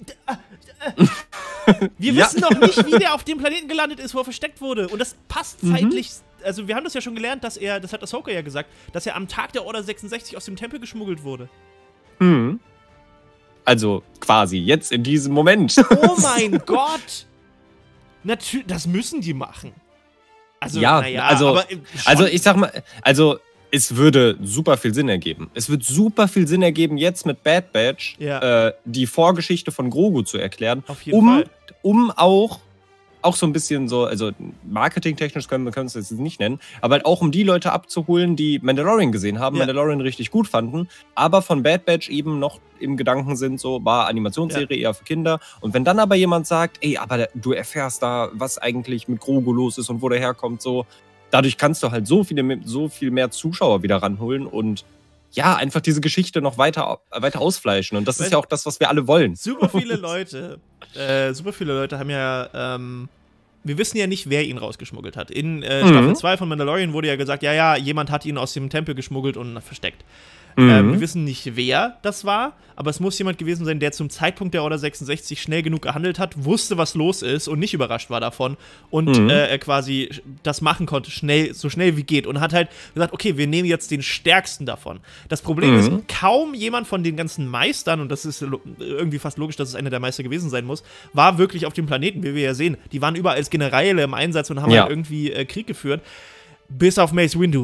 wir Ja. wissen noch nicht, wie der auf dem Planeten gelandet ist, wo er versteckt wurde. Und das passt Mhm. zeitlich. Also wir haben das ja schon gelernt, dass er, das hat Ahsoka ja gesagt, dass er am Tag der Order sechsundsechzig aus dem Tempel geschmuggelt wurde. Mhm. Also quasi jetzt in diesem Moment. Oh mein Gott! Natürlich, das müssen die machen. Also, ja, naja, also, aber äh, also ich sag mal, also es würde super viel Sinn ergeben. Es wird super viel Sinn ergeben, jetzt mit Bad Batch Ja. äh, die Vorgeschichte von Grogu zu erklären, auf jeden um, Fall. um auch, auch so ein bisschen so, also marketingtechnisch können wir es jetzt nicht nennen, aber halt auch um die Leute abzuholen, die Mandalorian gesehen haben, Ja. Mandalorian richtig gut fanden, aber von Bad Batch eben noch im Gedanken sind, so war Animationsserie eher für Kinder. Und wenn dann aber jemand sagt, ey, aber du erfährst da, was eigentlich mit Grogu los ist und wo der herkommt, so, dadurch kannst du halt so viele, so viel mehr Zuschauer wieder ranholen und ja, einfach diese Geschichte noch weiter, weiter ausfleischen. Und das Weißt ist ja auch das, was wir alle wollen. Super viele Leute, äh, super viele Leute haben ja, ähm, wir wissen ja nicht, wer ihn rausgeschmuggelt hat. In äh, Staffel Mhm. zwei von Mandalorian wurde ja gesagt, ja, ja, jemand hat ihn aus dem Tempel geschmuggelt und versteckt. Mhm. Ähm, wir wissen nicht, wer das war, aber es muss jemand gewesen sein, der zum Zeitpunkt der Order sechsundsechzig schnell genug gehandelt hat, wusste, was los ist und nicht überrascht war davon und Mhm. äh, quasi das machen konnte, schnell, so schnell wie geht und hat halt gesagt, okay, wir nehmen jetzt den stärksten davon. Das Problem Mhm. ist, kaum jemand von den ganzen Meistern, und das ist lo- irgendwie fast logisch, dass es einer der Meister gewesen sein muss, war wirklich auf dem Planeten, wie wir ja sehen. Die waren überall als Generäle im Einsatz und haben Ja. halt irgendwie äh, Krieg geführt, bis auf Mace Windu.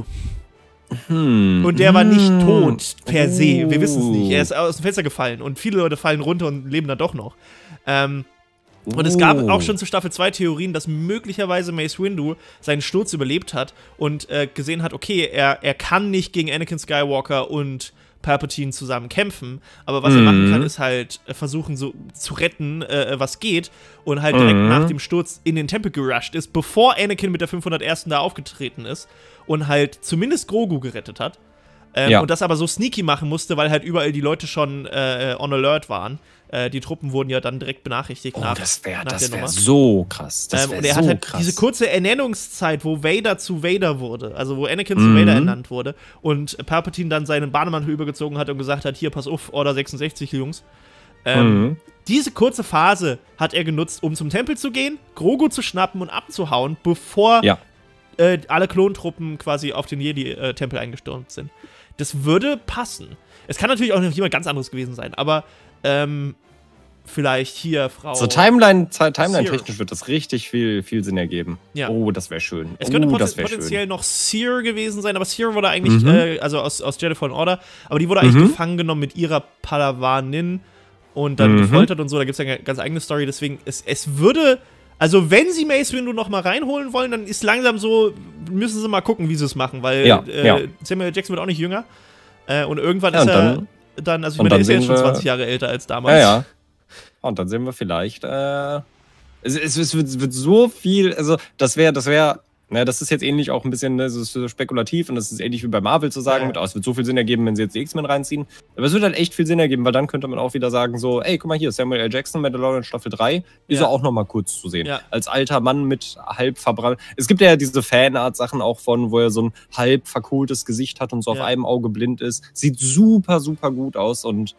Hm. Und der war nicht Hm. tot per se. Wir wissen es nicht. Er Oh. ist aus dem Fenster gefallen und viele Leute fallen runter und leben dann doch noch. Ähm, und es gab Oh. auch schon zu Staffel zwei Theorien, dass möglicherweise Mace Windu seinen Sturz überlebt hat und äh, gesehen hat, okay, er, er kann nicht gegen Anakin Skywalker und Palpatine zusammen kämpfen, aber was er Mhm. machen kann, ist halt äh, versuchen, so zu retten, äh, was geht und halt direkt Mhm. nach dem Sturz in den Tempel gerusht ist, bevor Anakin mit der fünfhundertersten da aufgetreten ist und halt zumindest Grogu gerettet hat. Ähm, Ja. Und das aber so sneaky machen musste, weil halt überall die Leute schon äh, on alert waren. Äh, die Truppen wurden ja dann direkt benachrichtigt Oh, nach, das wäre nach das der wär Nummer. so krass. Das Ähm, wär und er so hat halt krass. diese kurze Ernennungszeit, wo Vader zu Vader wurde, also wo Anakin Mhm. zu Vader ernannt wurde und Palpatine dann seinen Bademantel übergezogen hat und gesagt hat, hier, pass auf, Order sechsundsechzig, Jungs. Ähm, Mhm. Diese kurze Phase hat er genutzt, um zum Tempel zu gehen, Grogu zu schnappen und abzuhauen, bevor Ja. äh, alle Klontruppen quasi auf den Jedi-Tempel eingestürmt sind. Das würde passen. Es kann natürlich auch noch jemand ganz anderes gewesen sein, aber ähm, vielleicht hier Frau... So Timeline, Sear. Timeline-technisch wird das richtig viel, viel Sinn ergeben. Ja. Oh, das wäre schön. Es könnte oh, poten das wär potenziell schön. noch Sear gewesen sein, aber Sear wurde eigentlich, Mhm. äh, also aus, aus Jedi Fallen Order, aber die wurde eigentlich Mhm. gefangen genommen mit ihrer Padawanin und dann Mhm. gefoltert und so. Da gibt es ja eine ganz eigene Story, deswegen, es, es würde, also wenn sie Mace Windu noch mal reinholen wollen, dann ist langsam so, müssen sie mal gucken, wie sie es machen, weil Ja, äh, ja. Samuel Jackson wird auch nicht jünger äh, und irgendwann Ja, ist und er dann- dann, also ich und meine, der dann ist ja jetzt sehen schon wir- zwanzig Jahre älter als damals. Ja, ja. Und dann sehen wir vielleicht, äh, es, es, es wird, wird so viel, also das wäre, das wäre, ne, das ist jetzt ähnlich auch ein bisschen, ne, das ist so spekulativ und das ist ähnlich wie bei Marvel zu sagen, Ja. mit, oh, es wird so viel Sinn ergeben, wenn sie jetzt die X-Men reinziehen. Aber es wird halt echt viel Sinn ergeben, weil dann könnte man auch wieder sagen so, ey, guck mal hier, Samuel L. Jackson, Mandalorian Staffel drei, ist Ja. er auch noch mal kurz zu sehen. Ja. Als alter Mann mit halb verbrannt. Es gibt ja diese Fanart-Sachen auch von, wo er so ein halb verkohltes Gesicht hat und so Ja. auf einem Auge blind ist. Sieht super, super gut aus und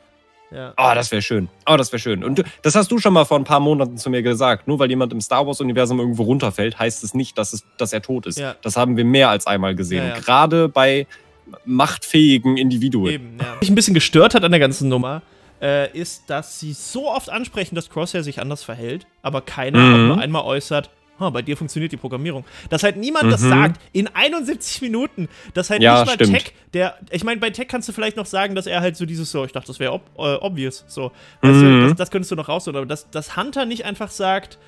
Ja. Oh, das wäre schön. Oh, das wäre schön. Und du, das hast du schon mal vor ein paar Monaten zu mir gesagt. Nur weil jemand im Star Wars-Universum irgendwo runterfällt, heißt es nicht, dass, es, dass er tot ist. Ja. Das haben wir mehr als einmal gesehen. Ja, ja. Gerade bei machtfähigen Individuen. Eben, ja. Was mich ein bisschen gestört hat an der ganzen Nummer, äh, ist, dass sie so oft ansprechen, dass Crosshair sich anders verhält, aber keiner Mhm. auch nur einmal äußert, oh, bei dir funktioniert die Programmierung. Dass halt niemand Mhm. das sagt, in einundsiebzig Minuten, dass halt Ja, nicht mal stimmt. Tech, der, ich meine, bei Tech kannst du vielleicht noch sagen, dass er halt so dieses so, ich dachte, das wäre ob, äh, obvious, so, weißt Mhm. du, das, das könntest du noch rausholen, aber dass, dass Hunter nicht einfach sagt,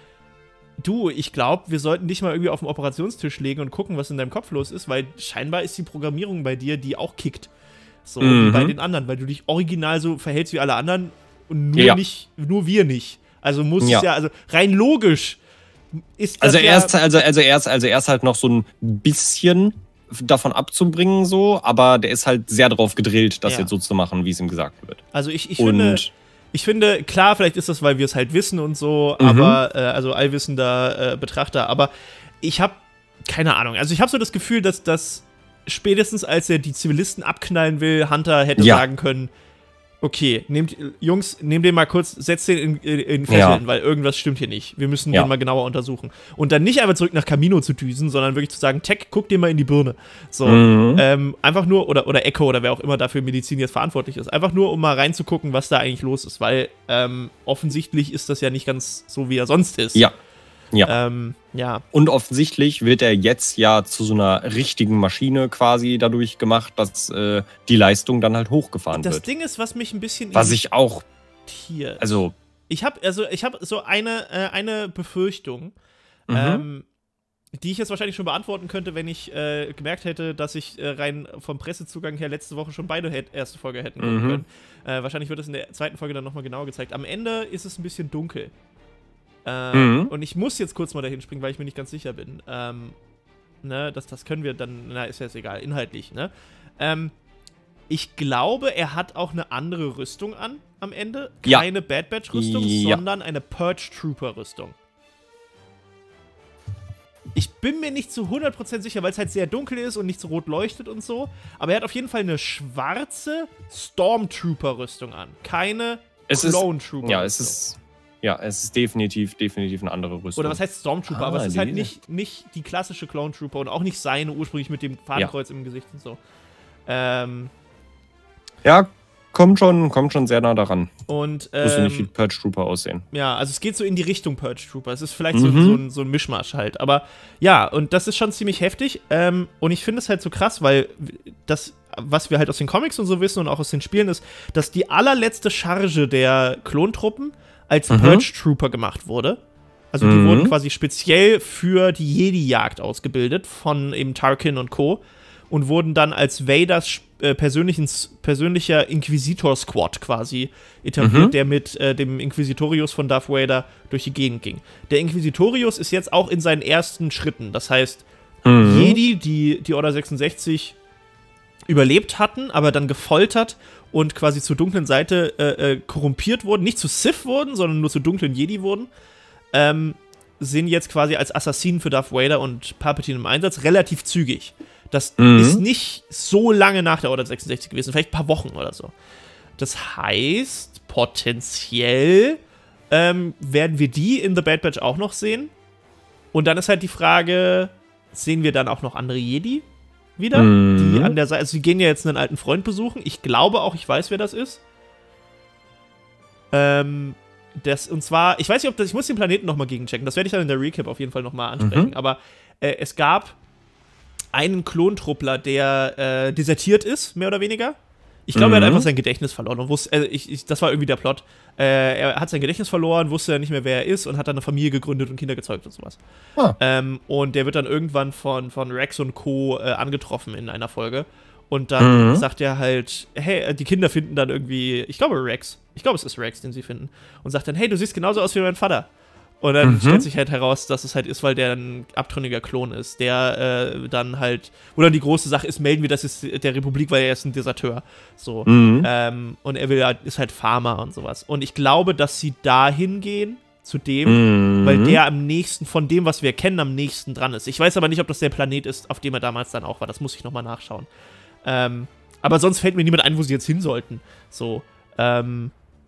du, ich glaube, wir sollten dich mal irgendwie auf den Operationstisch legen und gucken, was in deinem Kopf los ist, weil scheinbar ist die Programmierung bei dir, die auch kickt. So, Mhm. wie bei den anderen, weil du dich original so verhältst wie alle anderen und nur Ja. nicht, nur wir nicht. Also muss Ja. es ja, also rein logisch ist das Also ja, er ist, also, also, er ist, also er ist halt noch so ein bisschen davon abzubringen, so, aber der ist halt sehr drauf gedrillt, das Ja. jetzt so zu machen, wie es ihm gesagt wird. also ich, ich Und finde, ich finde, klar, vielleicht ist das, weil wir es halt wissen und so, Mhm. aber, äh, also allwissender äh, Betrachter, aber ich habe keine Ahnung. Also ich habe so das Gefühl, dass das spätestens als er die Zivilisten abknallen will, Hunter hätte Ja. sagen können, okay, nehmt, Jungs, nehmt den mal kurz, setzt den in, in, in Fesseln, Ja. weil irgendwas stimmt hier nicht. Wir müssen Ja. den mal genauer untersuchen. Und dann nicht einfach zurück nach Camino zu düsen, sondern wirklich zu sagen, Tech, guck dir mal in die Birne. So, Mhm. ähm, einfach nur, oder, oder Echo oder wer auch immer dafür Medizin jetzt verantwortlich ist, einfach nur, um mal reinzugucken, was da eigentlich los ist, weil ähm, offensichtlich ist das ja nicht ganz so, wie er sonst ist. Ja. Ja. Ähm, ja. Und offensichtlich wird er jetzt ja zu so einer richtigen Maschine quasi dadurch gemacht, dass äh, die Leistung dann halt hochgefahren Das wird. Ding ist, was mich ein bisschen Was ich auch, irritiert. also, Ich habe also ich habe so eine, äh, eine Befürchtung, mhm. ähm, die ich jetzt wahrscheinlich schon beantworten könnte, wenn ich äh, gemerkt hätte, dass ich äh, rein vom Pressezugang her letzte Woche schon beide hätt, erste Folge hätten gucken Mhm. können. Äh, wahrscheinlich wird es in der zweiten Folge dann nochmal genauer gezeigt. Am Ende ist es ein bisschen dunkel. Äh, Mhm. Und ich muss jetzt kurz mal dahin springen, weil ich mir nicht ganz sicher bin. Ähm, ne, das, das können wir dann, na, ist ja jetzt egal, inhaltlich, ne? Ähm, ich glaube, er hat auch eine andere Rüstung an am Ende. Ja. Keine Bad Batch-Rüstung, Ja. sondern eine Purge Trooper-Rüstung. Ich bin mir nicht zu hundert Prozent sicher, weil es halt sehr dunkel ist und nicht so rot leuchtet und so. Aber er hat auf jeden Fall eine schwarze Stormtrooper-Rüstung an. Keine Es ist- Clone Trooper-Rüstung. ja, es ist, ja, es ist definitiv, definitiv eine andere Rüstung. Oder was heißt Stormtrooper? Ah, aber es ist halt die- nicht, nicht die klassische Clone Trooper und auch nicht seine ursprünglich mit dem Fadenkreuz im Gesicht und so. Ähm, Ja, kommt schon, kommt schon sehr nah daran. und Müsste nicht wie ähm, Purge Trooper aussehen. ja, also es geht so in die Richtung Purge Trooper. Es ist vielleicht Mhm. so, so, ein, so ein Mischmasch halt. Aber ja, und das ist schon ziemlich heftig. Ähm, und ich finde es halt so krass, weil das, was wir halt aus den Comics und so wissen und auch aus den Spielen ist, dass die allerletzte Charge der Klontruppen als Mhm. Purge Trooper gemacht wurde. Also die Mhm. wurden quasi speziell für die Jedi-Jagd ausgebildet von eben Tarkin und Co. und wurden dann als Vaders äh, persönlichen, persönlicher Inquisitor-Squad quasi etabliert, Mhm. der mit äh, dem Inquisitorius von Darth Vader durch die Gegend ging. Der Inquisitorius ist jetzt auch in seinen ersten Schritten. Das heißt, Mhm. Jedi, die die Order sechsundsechzig überlebt hatten, aber dann gefoltert und quasi zur dunklen Seite äh, äh, korrumpiert wurden, nicht zu Sith wurden, sondern nur zu dunklen Jedi wurden, ähm, sind jetzt quasi als Assassinen für Darth Vader und Palpatine im Einsatz, relativ zügig. Das Mhm. ist nicht so lange nach der Order sechsundsechzig gewesen, vielleicht ein paar Wochen oder so. Das heißt, potenziell ähm, werden wir die in The Bad Batch auch noch sehen. Und dann ist halt die Frage, sehen wir dann auch noch andere Jedi wieder? Mhm. Die an der Seite, also die gehen ja jetzt einen alten Freund besuchen. Ich glaube auch, ich weiß, wer das ist. Ähm, das, und zwar, ich weiß nicht, ob das, ich muss den Planeten nochmal gegenchecken. Das werde ich dann in der Recap auf jeden Fall nochmal ansprechen. Mhm. Aber äh, es gab einen Klontruppler, der äh, desertiert ist, mehr oder weniger. Ich glaube, Mhm. er hat einfach sein Gedächtnis verloren und wusste, äh, ich, ich, das war irgendwie der Plot. Äh, er hat sein Gedächtnis verloren, wusste nicht mehr, wer er ist und hat dann eine Familie gegründet und Kinder gezeugt und sowas. Ah. Ähm, und der wird dann irgendwann von, von Rex und Co. Äh, angetroffen in einer Folge. Und dann Mhm. sagt er halt, hey, äh, die Kinder finden dann irgendwie, ich glaube Rex, ich glaube es ist Rex, den sie finden. Und sagt dann, hey, du siehst genauso aus wie mein Vater. Und dann Mhm. stellt sich halt heraus, dass es halt ist, weil der ein abtrünniger Klon ist, der äh, dann halt, wo dann die große Sache ist, melden wir das ist der Republik, weil er ist ein Deserteur. So. Mhm. Ähm, und er will halt, ist halt Farmer und sowas. Und ich glaube, dass sie dahin gehen, zu dem, Mhm. weil der am nächsten, von dem, was wir kennen, am nächsten dran ist. Ich weiß aber nicht, ob das der Planet ist, auf dem er damals dann auch war. Das muss ich nochmal nachschauen. Ähm, aber sonst fällt mir niemand ein, wo sie jetzt hin sollten. So. Ähm,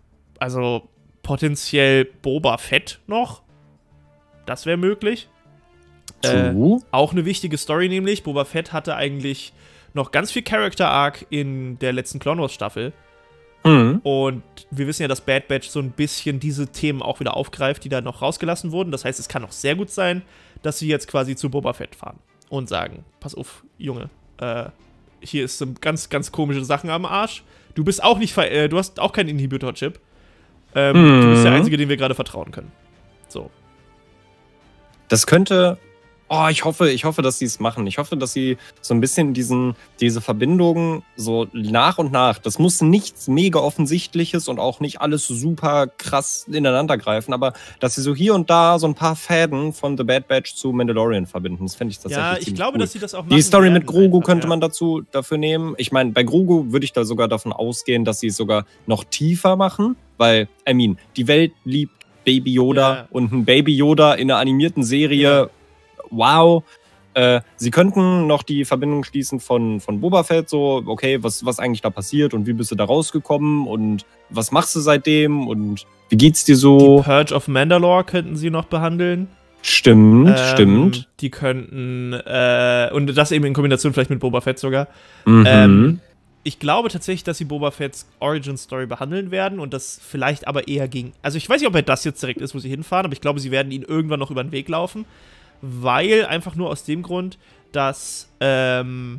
also potenziell Boba Fett noch. Das wäre möglich. True. Äh, auch eine wichtige Story nämlich. Boba Fett hatte eigentlich noch ganz viel Character Arc in der letzten Clone Wars Staffel. Mhm. Und wir wissen ja, dass Bad Batch so ein bisschen diese Themen auch wieder aufgreift, die da noch rausgelassen wurden. Das heißt, es kann auch sehr gut sein, dass sie jetzt quasi zu Boba Fett fahren und sagen, pass auf, Junge, äh, hier ist so ganz, ganz komische Sachen am Arsch. Du bist auch nicht, äh, du hast auch keinen Inhibitor-Chip. Ähm, mhm. Du bist der Einzige, dem wir gerade vertrauen können. So. Das könnte. Oh, ich hoffe, ich hoffe, dass sie es machen. Ich hoffe, dass sie so ein bisschen diesen, diese Verbindungen so nach und nach, das muss nichts mega Offensichtliches und auch nicht alles super krass ineinander greifen, aber dass sie so hier und da so ein paar Fäden von The Bad Batch zu Mandalorian verbinden. Das fände ich tatsächlich Ja, ich ziemlich glaube, cool. dass sie das auch machen Die Story mit werden Grogu einfach, könnte ja. man dazu dafür nehmen. Ich meine, bei Grogu würde ich da sogar davon ausgehen, dass sie es sogar noch tiefer machen, weil, I mean, die Welt liebt Baby Yoda Ja. und ein Baby Yoda in einer animierten Serie. Ja. Wow. Äh, sie könnten noch die Verbindung schließen von, von Boba Fett, so, okay, was, was eigentlich da passiert und wie bist du da rausgekommen und was machst du seitdem und wie geht's dir so? Die Purge of Mandalore könnten sie noch behandeln. Stimmt, Ähm, stimmt. Die könnten, äh, und das eben in Kombination vielleicht mit Boba Fett sogar. Mhm. Ähm, ich glaube tatsächlich, dass sie Boba Fetts Origin-Story behandeln werden und das vielleicht aber eher gegen. Also, ich weiß nicht, ob er das jetzt direkt ist, wo sie hinfahren, aber ich glaube, sie werden ihn irgendwann noch über den Weg laufen. Weil, einfach nur aus dem Grund, dass, ähm,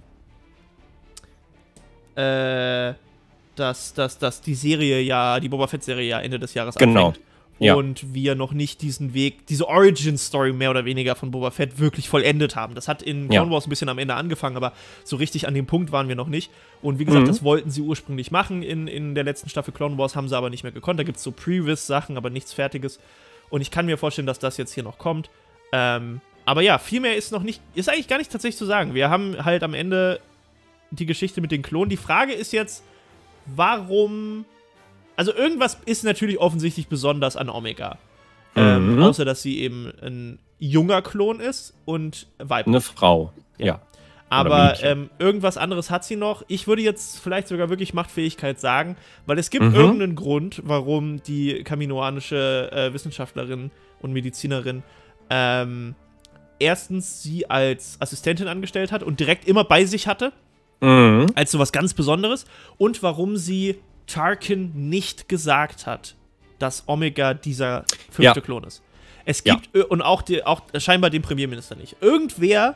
äh, dass, dass, dass die Serie ja, die Boba Fett-Serie ja Ende des Jahres Genau. anfängt. Ja. Und wir noch nicht diesen Weg, diese Origin-Story mehr oder weniger von Boba Fett wirklich vollendet haben. Das hat in Clone Ja. Wars ein bisschen am Ende angefangen, aber so richtig an dem Punkt waren wir noch nicht. Und wie gesagt, Mhm. das wollten sie ursprünglich machen in, in der letzten Staffel Clone Wars, haben sie aber nicht mehr gekonnt. Da gibt es so Previous-Sachen, aber nichts Fertiges. Und ich kann mir vorstellen, dass das jetzt hier noch kommt. Ähm, aber ja, viel mehr ist noch nicht, ist eigentlich gar nicht tatsächlich zu sagen. Wir haben halt am Ende die Geschichte mit den Klonen. Die Frage ist jetzt, warum. Also, irgendwas ist natürlich offensichtlich besonders an Omega. Ähm, Mhm. außer, dass sie eben ein junger Klon ist und weiblich. Eine Frau. Ja. Ja. Aber Mädchen. ähm, irgendwas anderes hat sie noch. Ich würde jetzt vielleicht sogar wirklich Machtfähigkeit sagen, weil es gibt Mhm. irgendeinen Grund, warum die kaminoanische äh, Wissenschaftlerin und Medizinerin ähm, erstens sie als Assistentin angestellt hat und direkt immer bei sich hatte, Mhm. als sowas ganz Besonderes. Und warum sie Tarkin nicht gesagt hat, dass Omega dieser fünfte Ja. Klon ist. Es Ja. gibt, ö- und auch, die, auch scheinbar den Premierminister nicht. Irgendwer,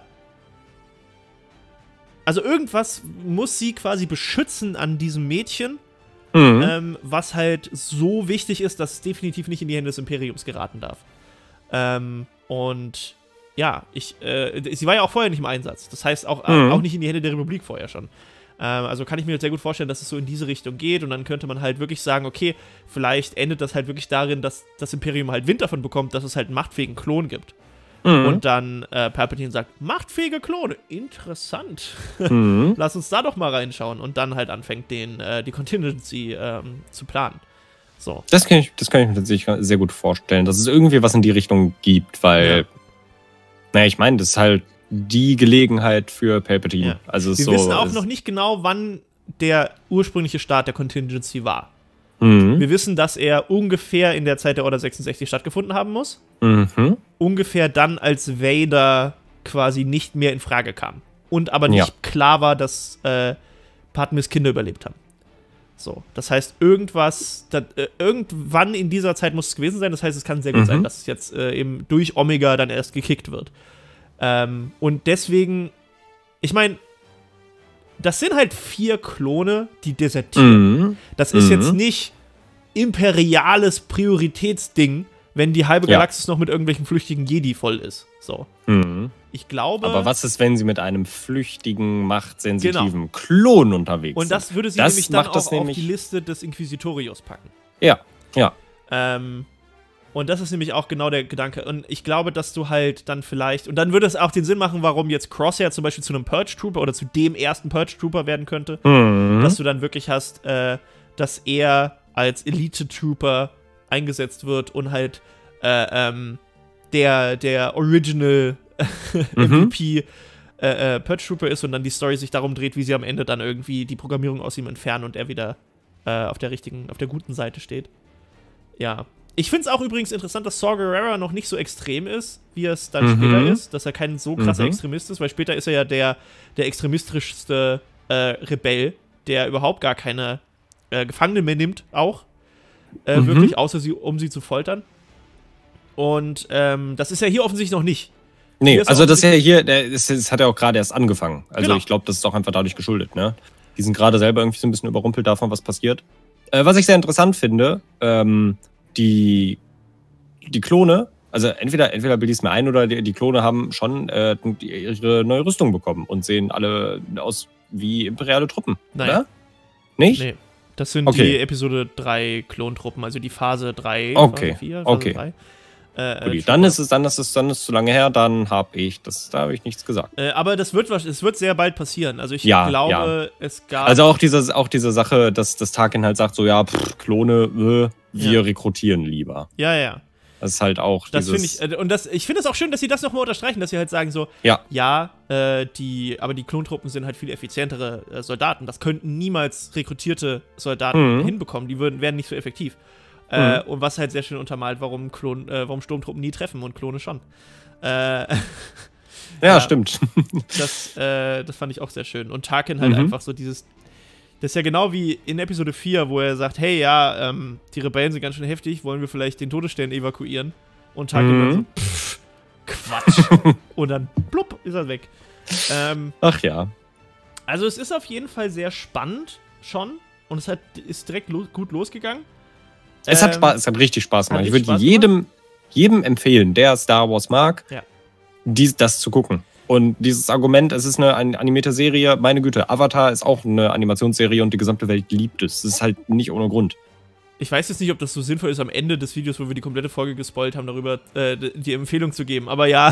also irgendwas muss sie quasi beschützen an diesem Mädchen, Mhm. ähm, was halt so wichtig ist, dass es definitiv nicht in die Hände des Imperiums geraten darf. Ähm, und ja, ich, äh, sie war ja auch vorher nicht im Einsatz. Das heißt auch, Mhm. auch nicht in die Hände der Republik vorher schon. Ähm, also kann ich mir sehr gut vorstellen, dass es so in diese Richtung geht und dann könnte man halt wirklich sagen, okay, vielleicht endet das halt wirklich darin, dass das Imperium halt Wind davon bekommt, dass es halt einen machtfähigen Klon gibt. Mhm. Und dann äh, Palpatine sagt, machtfähige Klone, interessant. Mhm. Lass uns da doch mal reinschauen und dann halt anfängt, den, äh, die Contingency ähm, zu planen. So. Das kann ich, das kann ich mir tatsächlich sehr gut vorstellen, dass es irgendwie was in die Richtung gibt, weil, Ja. naja, ich meine, das ist halt die Gelegenheit für Palpatine. Ja. Also es Wir so, wissen auch es- noch nicht genau, wann der ursprüngliche Start der Contingency war. Mhm. Wir wissen, dass er ungefähr in der Zeit der Order sechsundsechzig stattgefunden haben muss. Mhm. Ungefähr dann, als Vader quasi nicht mehr in Frage kam. Und aber nicht Ja. klar war, dass äh, Padmes Kinder überlebt haben. So, das heißt, irgendwas, das, äh, irgendwann in dieser Zeit muss es gewesen sein. Das heißt, es kann sehr gut Mhm. sein, dass es jetzt äh, eben durch Omega dann erst gekickt wird. Ähm, und deswegen, ich meine, das sind halt vier Klone, die desertieren. Mhm. Das ist Mhm. jetzt nicht imperiales Prioritätsding, wenn die halbe Ja. Galaxis noch mit irgendwelchen flüchtigen Jedi voll ist. So. Mhm. Ich glaube. Aber was ist, wenn sie mit einem flüchtigen, machtsensitiven Klon unterwegs Und das würde sie Das nämlich dann macht das auch auf nämlich- die Liste des Inquisitorius packen. sind? Ja, ja. Ähm, und das ist nämlich auch genau der Gedanke. Und ich glaube, dass du halt dann vielleicht. Und dann würde es auch den Sinn machen, warum jetzt Crosshair zum Beispiel zu einem Purge Trooper oder zu dem ersten Purge Trooper werden könnte. Mhm. Dass du dann wirklich hast, äh, dass er als Elite Trooper eingesetzt wird und halt äh, ähm, der, der Original M V P äh, äh, Purge Trooper ist und dann die Story sich darum dreht, wie sie am Ende dann irgendwie die Programmierung aus ihm entfernen und er wieder äh, auf der richtigen, auf der guten Seite steht. ja. Ich finde es auch übrigens interessant, dass Saw Gerrera noch nicht so extrem ist, wie es dann Mhm. später ist. Dass er kein so krasser Mhm. Extremist ist, weil später ist er ja der, der extremistischste äh, Rebell, der überhaupt gar keine äh, Gefangene mehr nimmt, auch. Äh, Mhm. Wirklich, außer sie, um sie zu foltern. Und ähm, das ist ja hier offensichtlich noch nicht. Nee, Hier ist also auch das ist ja hier, der, das, das hat ja auch gerade erst angefangen. Also Genau. ich glaube, das ist auch einfach dadurch geschuldet, ne? Die sind gerade selber irgendwie so ein bisschen überrumpelt davon, was passiert. Äh, was ich sehr interessant finde, ähm, die, die Klone, also entweder, entweder bilde ich es mir ein oder die, die Klone haben schon äh, die, ihre neue Rüstung bekommen und sehen alle aus wie imperiale Truppen, Nein. oder? Nicht? Nee. Das sind Okay. die Episode drei Klontruppen, also die Phase drei, Okay. Phase vier, Phase Okay. drei. Äh, Gut, äh, dann ist es, dann ist es, dann ist es zu lange her, dann habe ich, das, da habe ich nichts gesagt. Äh, aber das wird, wahrsch- es wird sehr bald passieren. Also ich Ja, glaube, es gab. Also auch diese, auch diese Sache, dass das Tarkin halt sagt, so ja, pff, Klone, äh, wir Ja. rekrutieren lieber. ja, ja. Das ist halt auch Das finde dieses... ich. Äh, und das, ich finde es auch schön, dass sie das nochmal unterstreichen, dass sie halt sagen so, Ja. ja, äh, die, aber die Klontruppen sind halt viel effizientere äh, Soldaten. Das könnten niemals rekrutierte Soldaten Mhm. hinbekommen. Die würden, wären nicht so effektiv. Äh, und was halt sehr schön untermalt, warum, Klon, äh, warum Sturmtruppen nie treffen und Klone schon. Äh, ja, ja. stimmt. Das, äh, das fand ich auch sehr schön. Und Tarkin halt Mhm. einfach so dieses. Das ist ja genau wie in Episode vier, wo er sagt: Hey, ja, ähm, die Rebellen sind ganz schön heftig, wollen wir vielleicht den Todesstern evakuieren? Und Tarkin Mhm. dann so: Pff, Quatsch. Und dann, plupp, ist er weg. Ähm, Ach ja. also, es ist auf jeden Fall sehr spannend schon. Und es hat, ist direkt lo gut losgegangen. Es hat Ähm, Spaß, es hat richtig Spaß gemacht. hat Ich richtig würde Spaß jedem, jedem empfehlen, der Star Wars mag, Ja. dies, das zu gucken. Und dieses Argument, es ist eine an- animierte Serie, meine Güte, Avatar ist auch eine Animationsserie und die gesamte Welt liebt es. Das ist halt nicht ohne Grund. Ich weiß jetzt nicht, ob das so sinnvoll ist, am Ende des Videos, wo wir die komplette Folge gespoilt haben, darüber äh, die Empfehlung zu geben. Aber ja.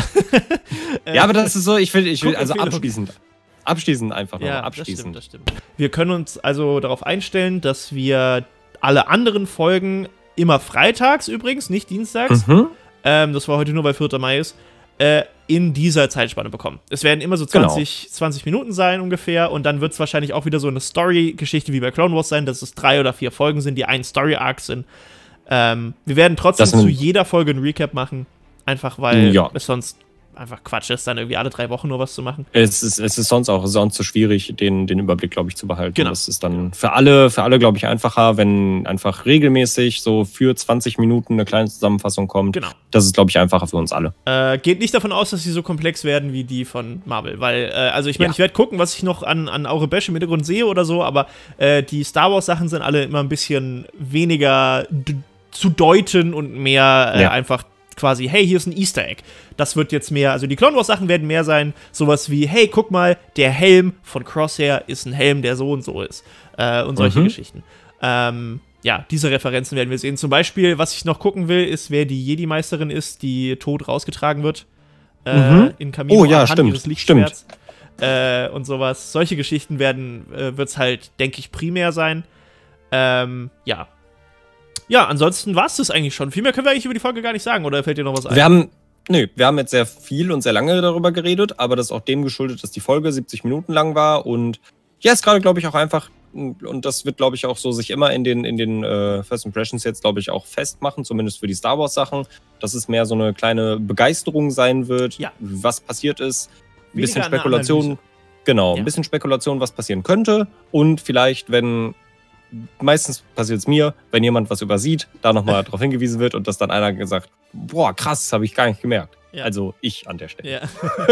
Ja, aber das ist so, ich will, ich will also Guck-Empfehlung. abschließend. Abschließend einfach Ja, nochmal, das stimmt, abschließend. das stimmt. Wir können uns also darauf einstellen, dass wir alle anderen Folgen immer freitags übrigens, nicht dienstags, Mhm. ähm, das war heute nur, weil vierter Mai ist, äh, in dieser Zeitspanne bekommen. Es werden immer so Genau. zwanzig, zwanzig Minuten sein ungefähr und dann wird es wahrscheinlich auch wieder so eine Story-Geschichte wie bei Clone Wars sein, dass es drei oder vier Folgen sind, die ein Story-Arc sind. Ähm, wir werden trotzdem Das sind- zu jeder Folge ein Recap machen, einfach weil Ja. es sonst einfach Quatsch ist, dann irgendwie alle drei Wochen nur was zu machen. Es ist, es ist sonst auch sonst so schwierig, den, den Überblick, glaube ich, zu behalten. Genau. Das ist dann für alle, für alle, glaube ich, einfacher, wenn einfach regelmäßig so für zwanzig Minuten eine kleine Zusammenfassung kommt. Genau. Das ist, glaube ich, einfacher für uns alle. Äh, geht nicht davon aus, dass sie so komplex werden wie die von Marvel, weil, äh, also ich meine, Ja. ich werde gucken, was ich noch an, an Aurebesh im Hintergrund sehe oder so, aber äh, die Star Wars Sachen sind alle immer ein bisschen weniger d- zu deuten und mehr äh, Ja. einfach quasi, hey, hier ist ein Easter Egg. Das wird jetzt mehr, also die Clone Wars Sachen werden mehr sein, sowas wie, hey, guck mal, der Helm von Crosshair ist ein Helm, der so und so ist. Äh, und solche Mhm. Geschichten. Ähm, ja, diese Referenzen werden wir sehen. Zum Beispiel, was ich noch gucken will, ist, wer die Jedi-Meisterin ist, die tot rausgetragen wird. Äh, Mhm. in Kamino Oh ja, anhand stimmt, ihres Lichtschwerts. Äh, und sowas. Solche Geschichten werden, äh, wird es halt, denke ich, primär sein. Ähm, ja. Ja, ansonsten war es das eigentlich schon. Viel mehr können wir eigentlich über die Folge gar nicht sagen, oder fällt dir noch was ein? Wir haben, nö, wir haben jetzt sehr viel und sehr lange darüber geredet, aber das ist auch dem geschuldet, dass die Folge siebzig Minuten lang war und ja, ist gerade, glaube ich, auch einfach, und das wird, glaube ich, auch so sich immer in den, in den äh, First Impressions jetzt, glaube ich, auch festmachen, zumindest für die Star Wars Sachen, dass es mehr so eine kleine Begeisterung sein wird, Ja. was passiert ist, ein Weniger bisschen eine Spekulation, Analyse. genau, Ja. ein bisschen Spekulation, was passieren könnte und vielleicht, wenn meistens passiert es mir, wenn jemand was übersieht, da nochmal darauf hingewiesen wird und dass dann einer gesagt, boah, krass, habe ich gar nicht gemerkt. Ja. Also ich an der Stelle. Ja.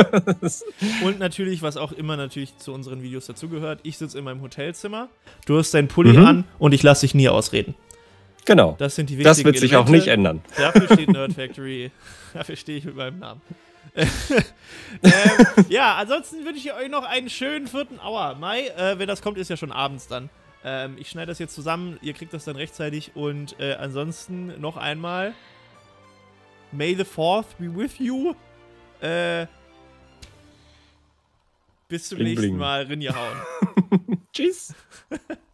Und natürlich, was auch immer natürlich zu unseren Videos dazugehört, ich sitze in meinem Hotelzimmer, du hast deinen Pulli Mhm. an und ich lasse dich nie ausreden. Genau. Das sind die wichtigen Das wird sich auch Elemente. nicht ändern. Dafür steht Nerd Factory. Dafür stehe ich mit meinem Namen. ähm, ja, ansonsten wünsche ich euch noch einen schönen vierten Hour. Mai, äh, wenn das kommt, ist ja schon abends dann. Ähm, ich schneide das jetzt zusammen, ihr kriegt das dann rechtzeitig und äh, ansonsten noch einmal May the Fourth be with you. Äh, bis zum Bling, nächsten bling. Mal, Rinja hauen. Tschüss.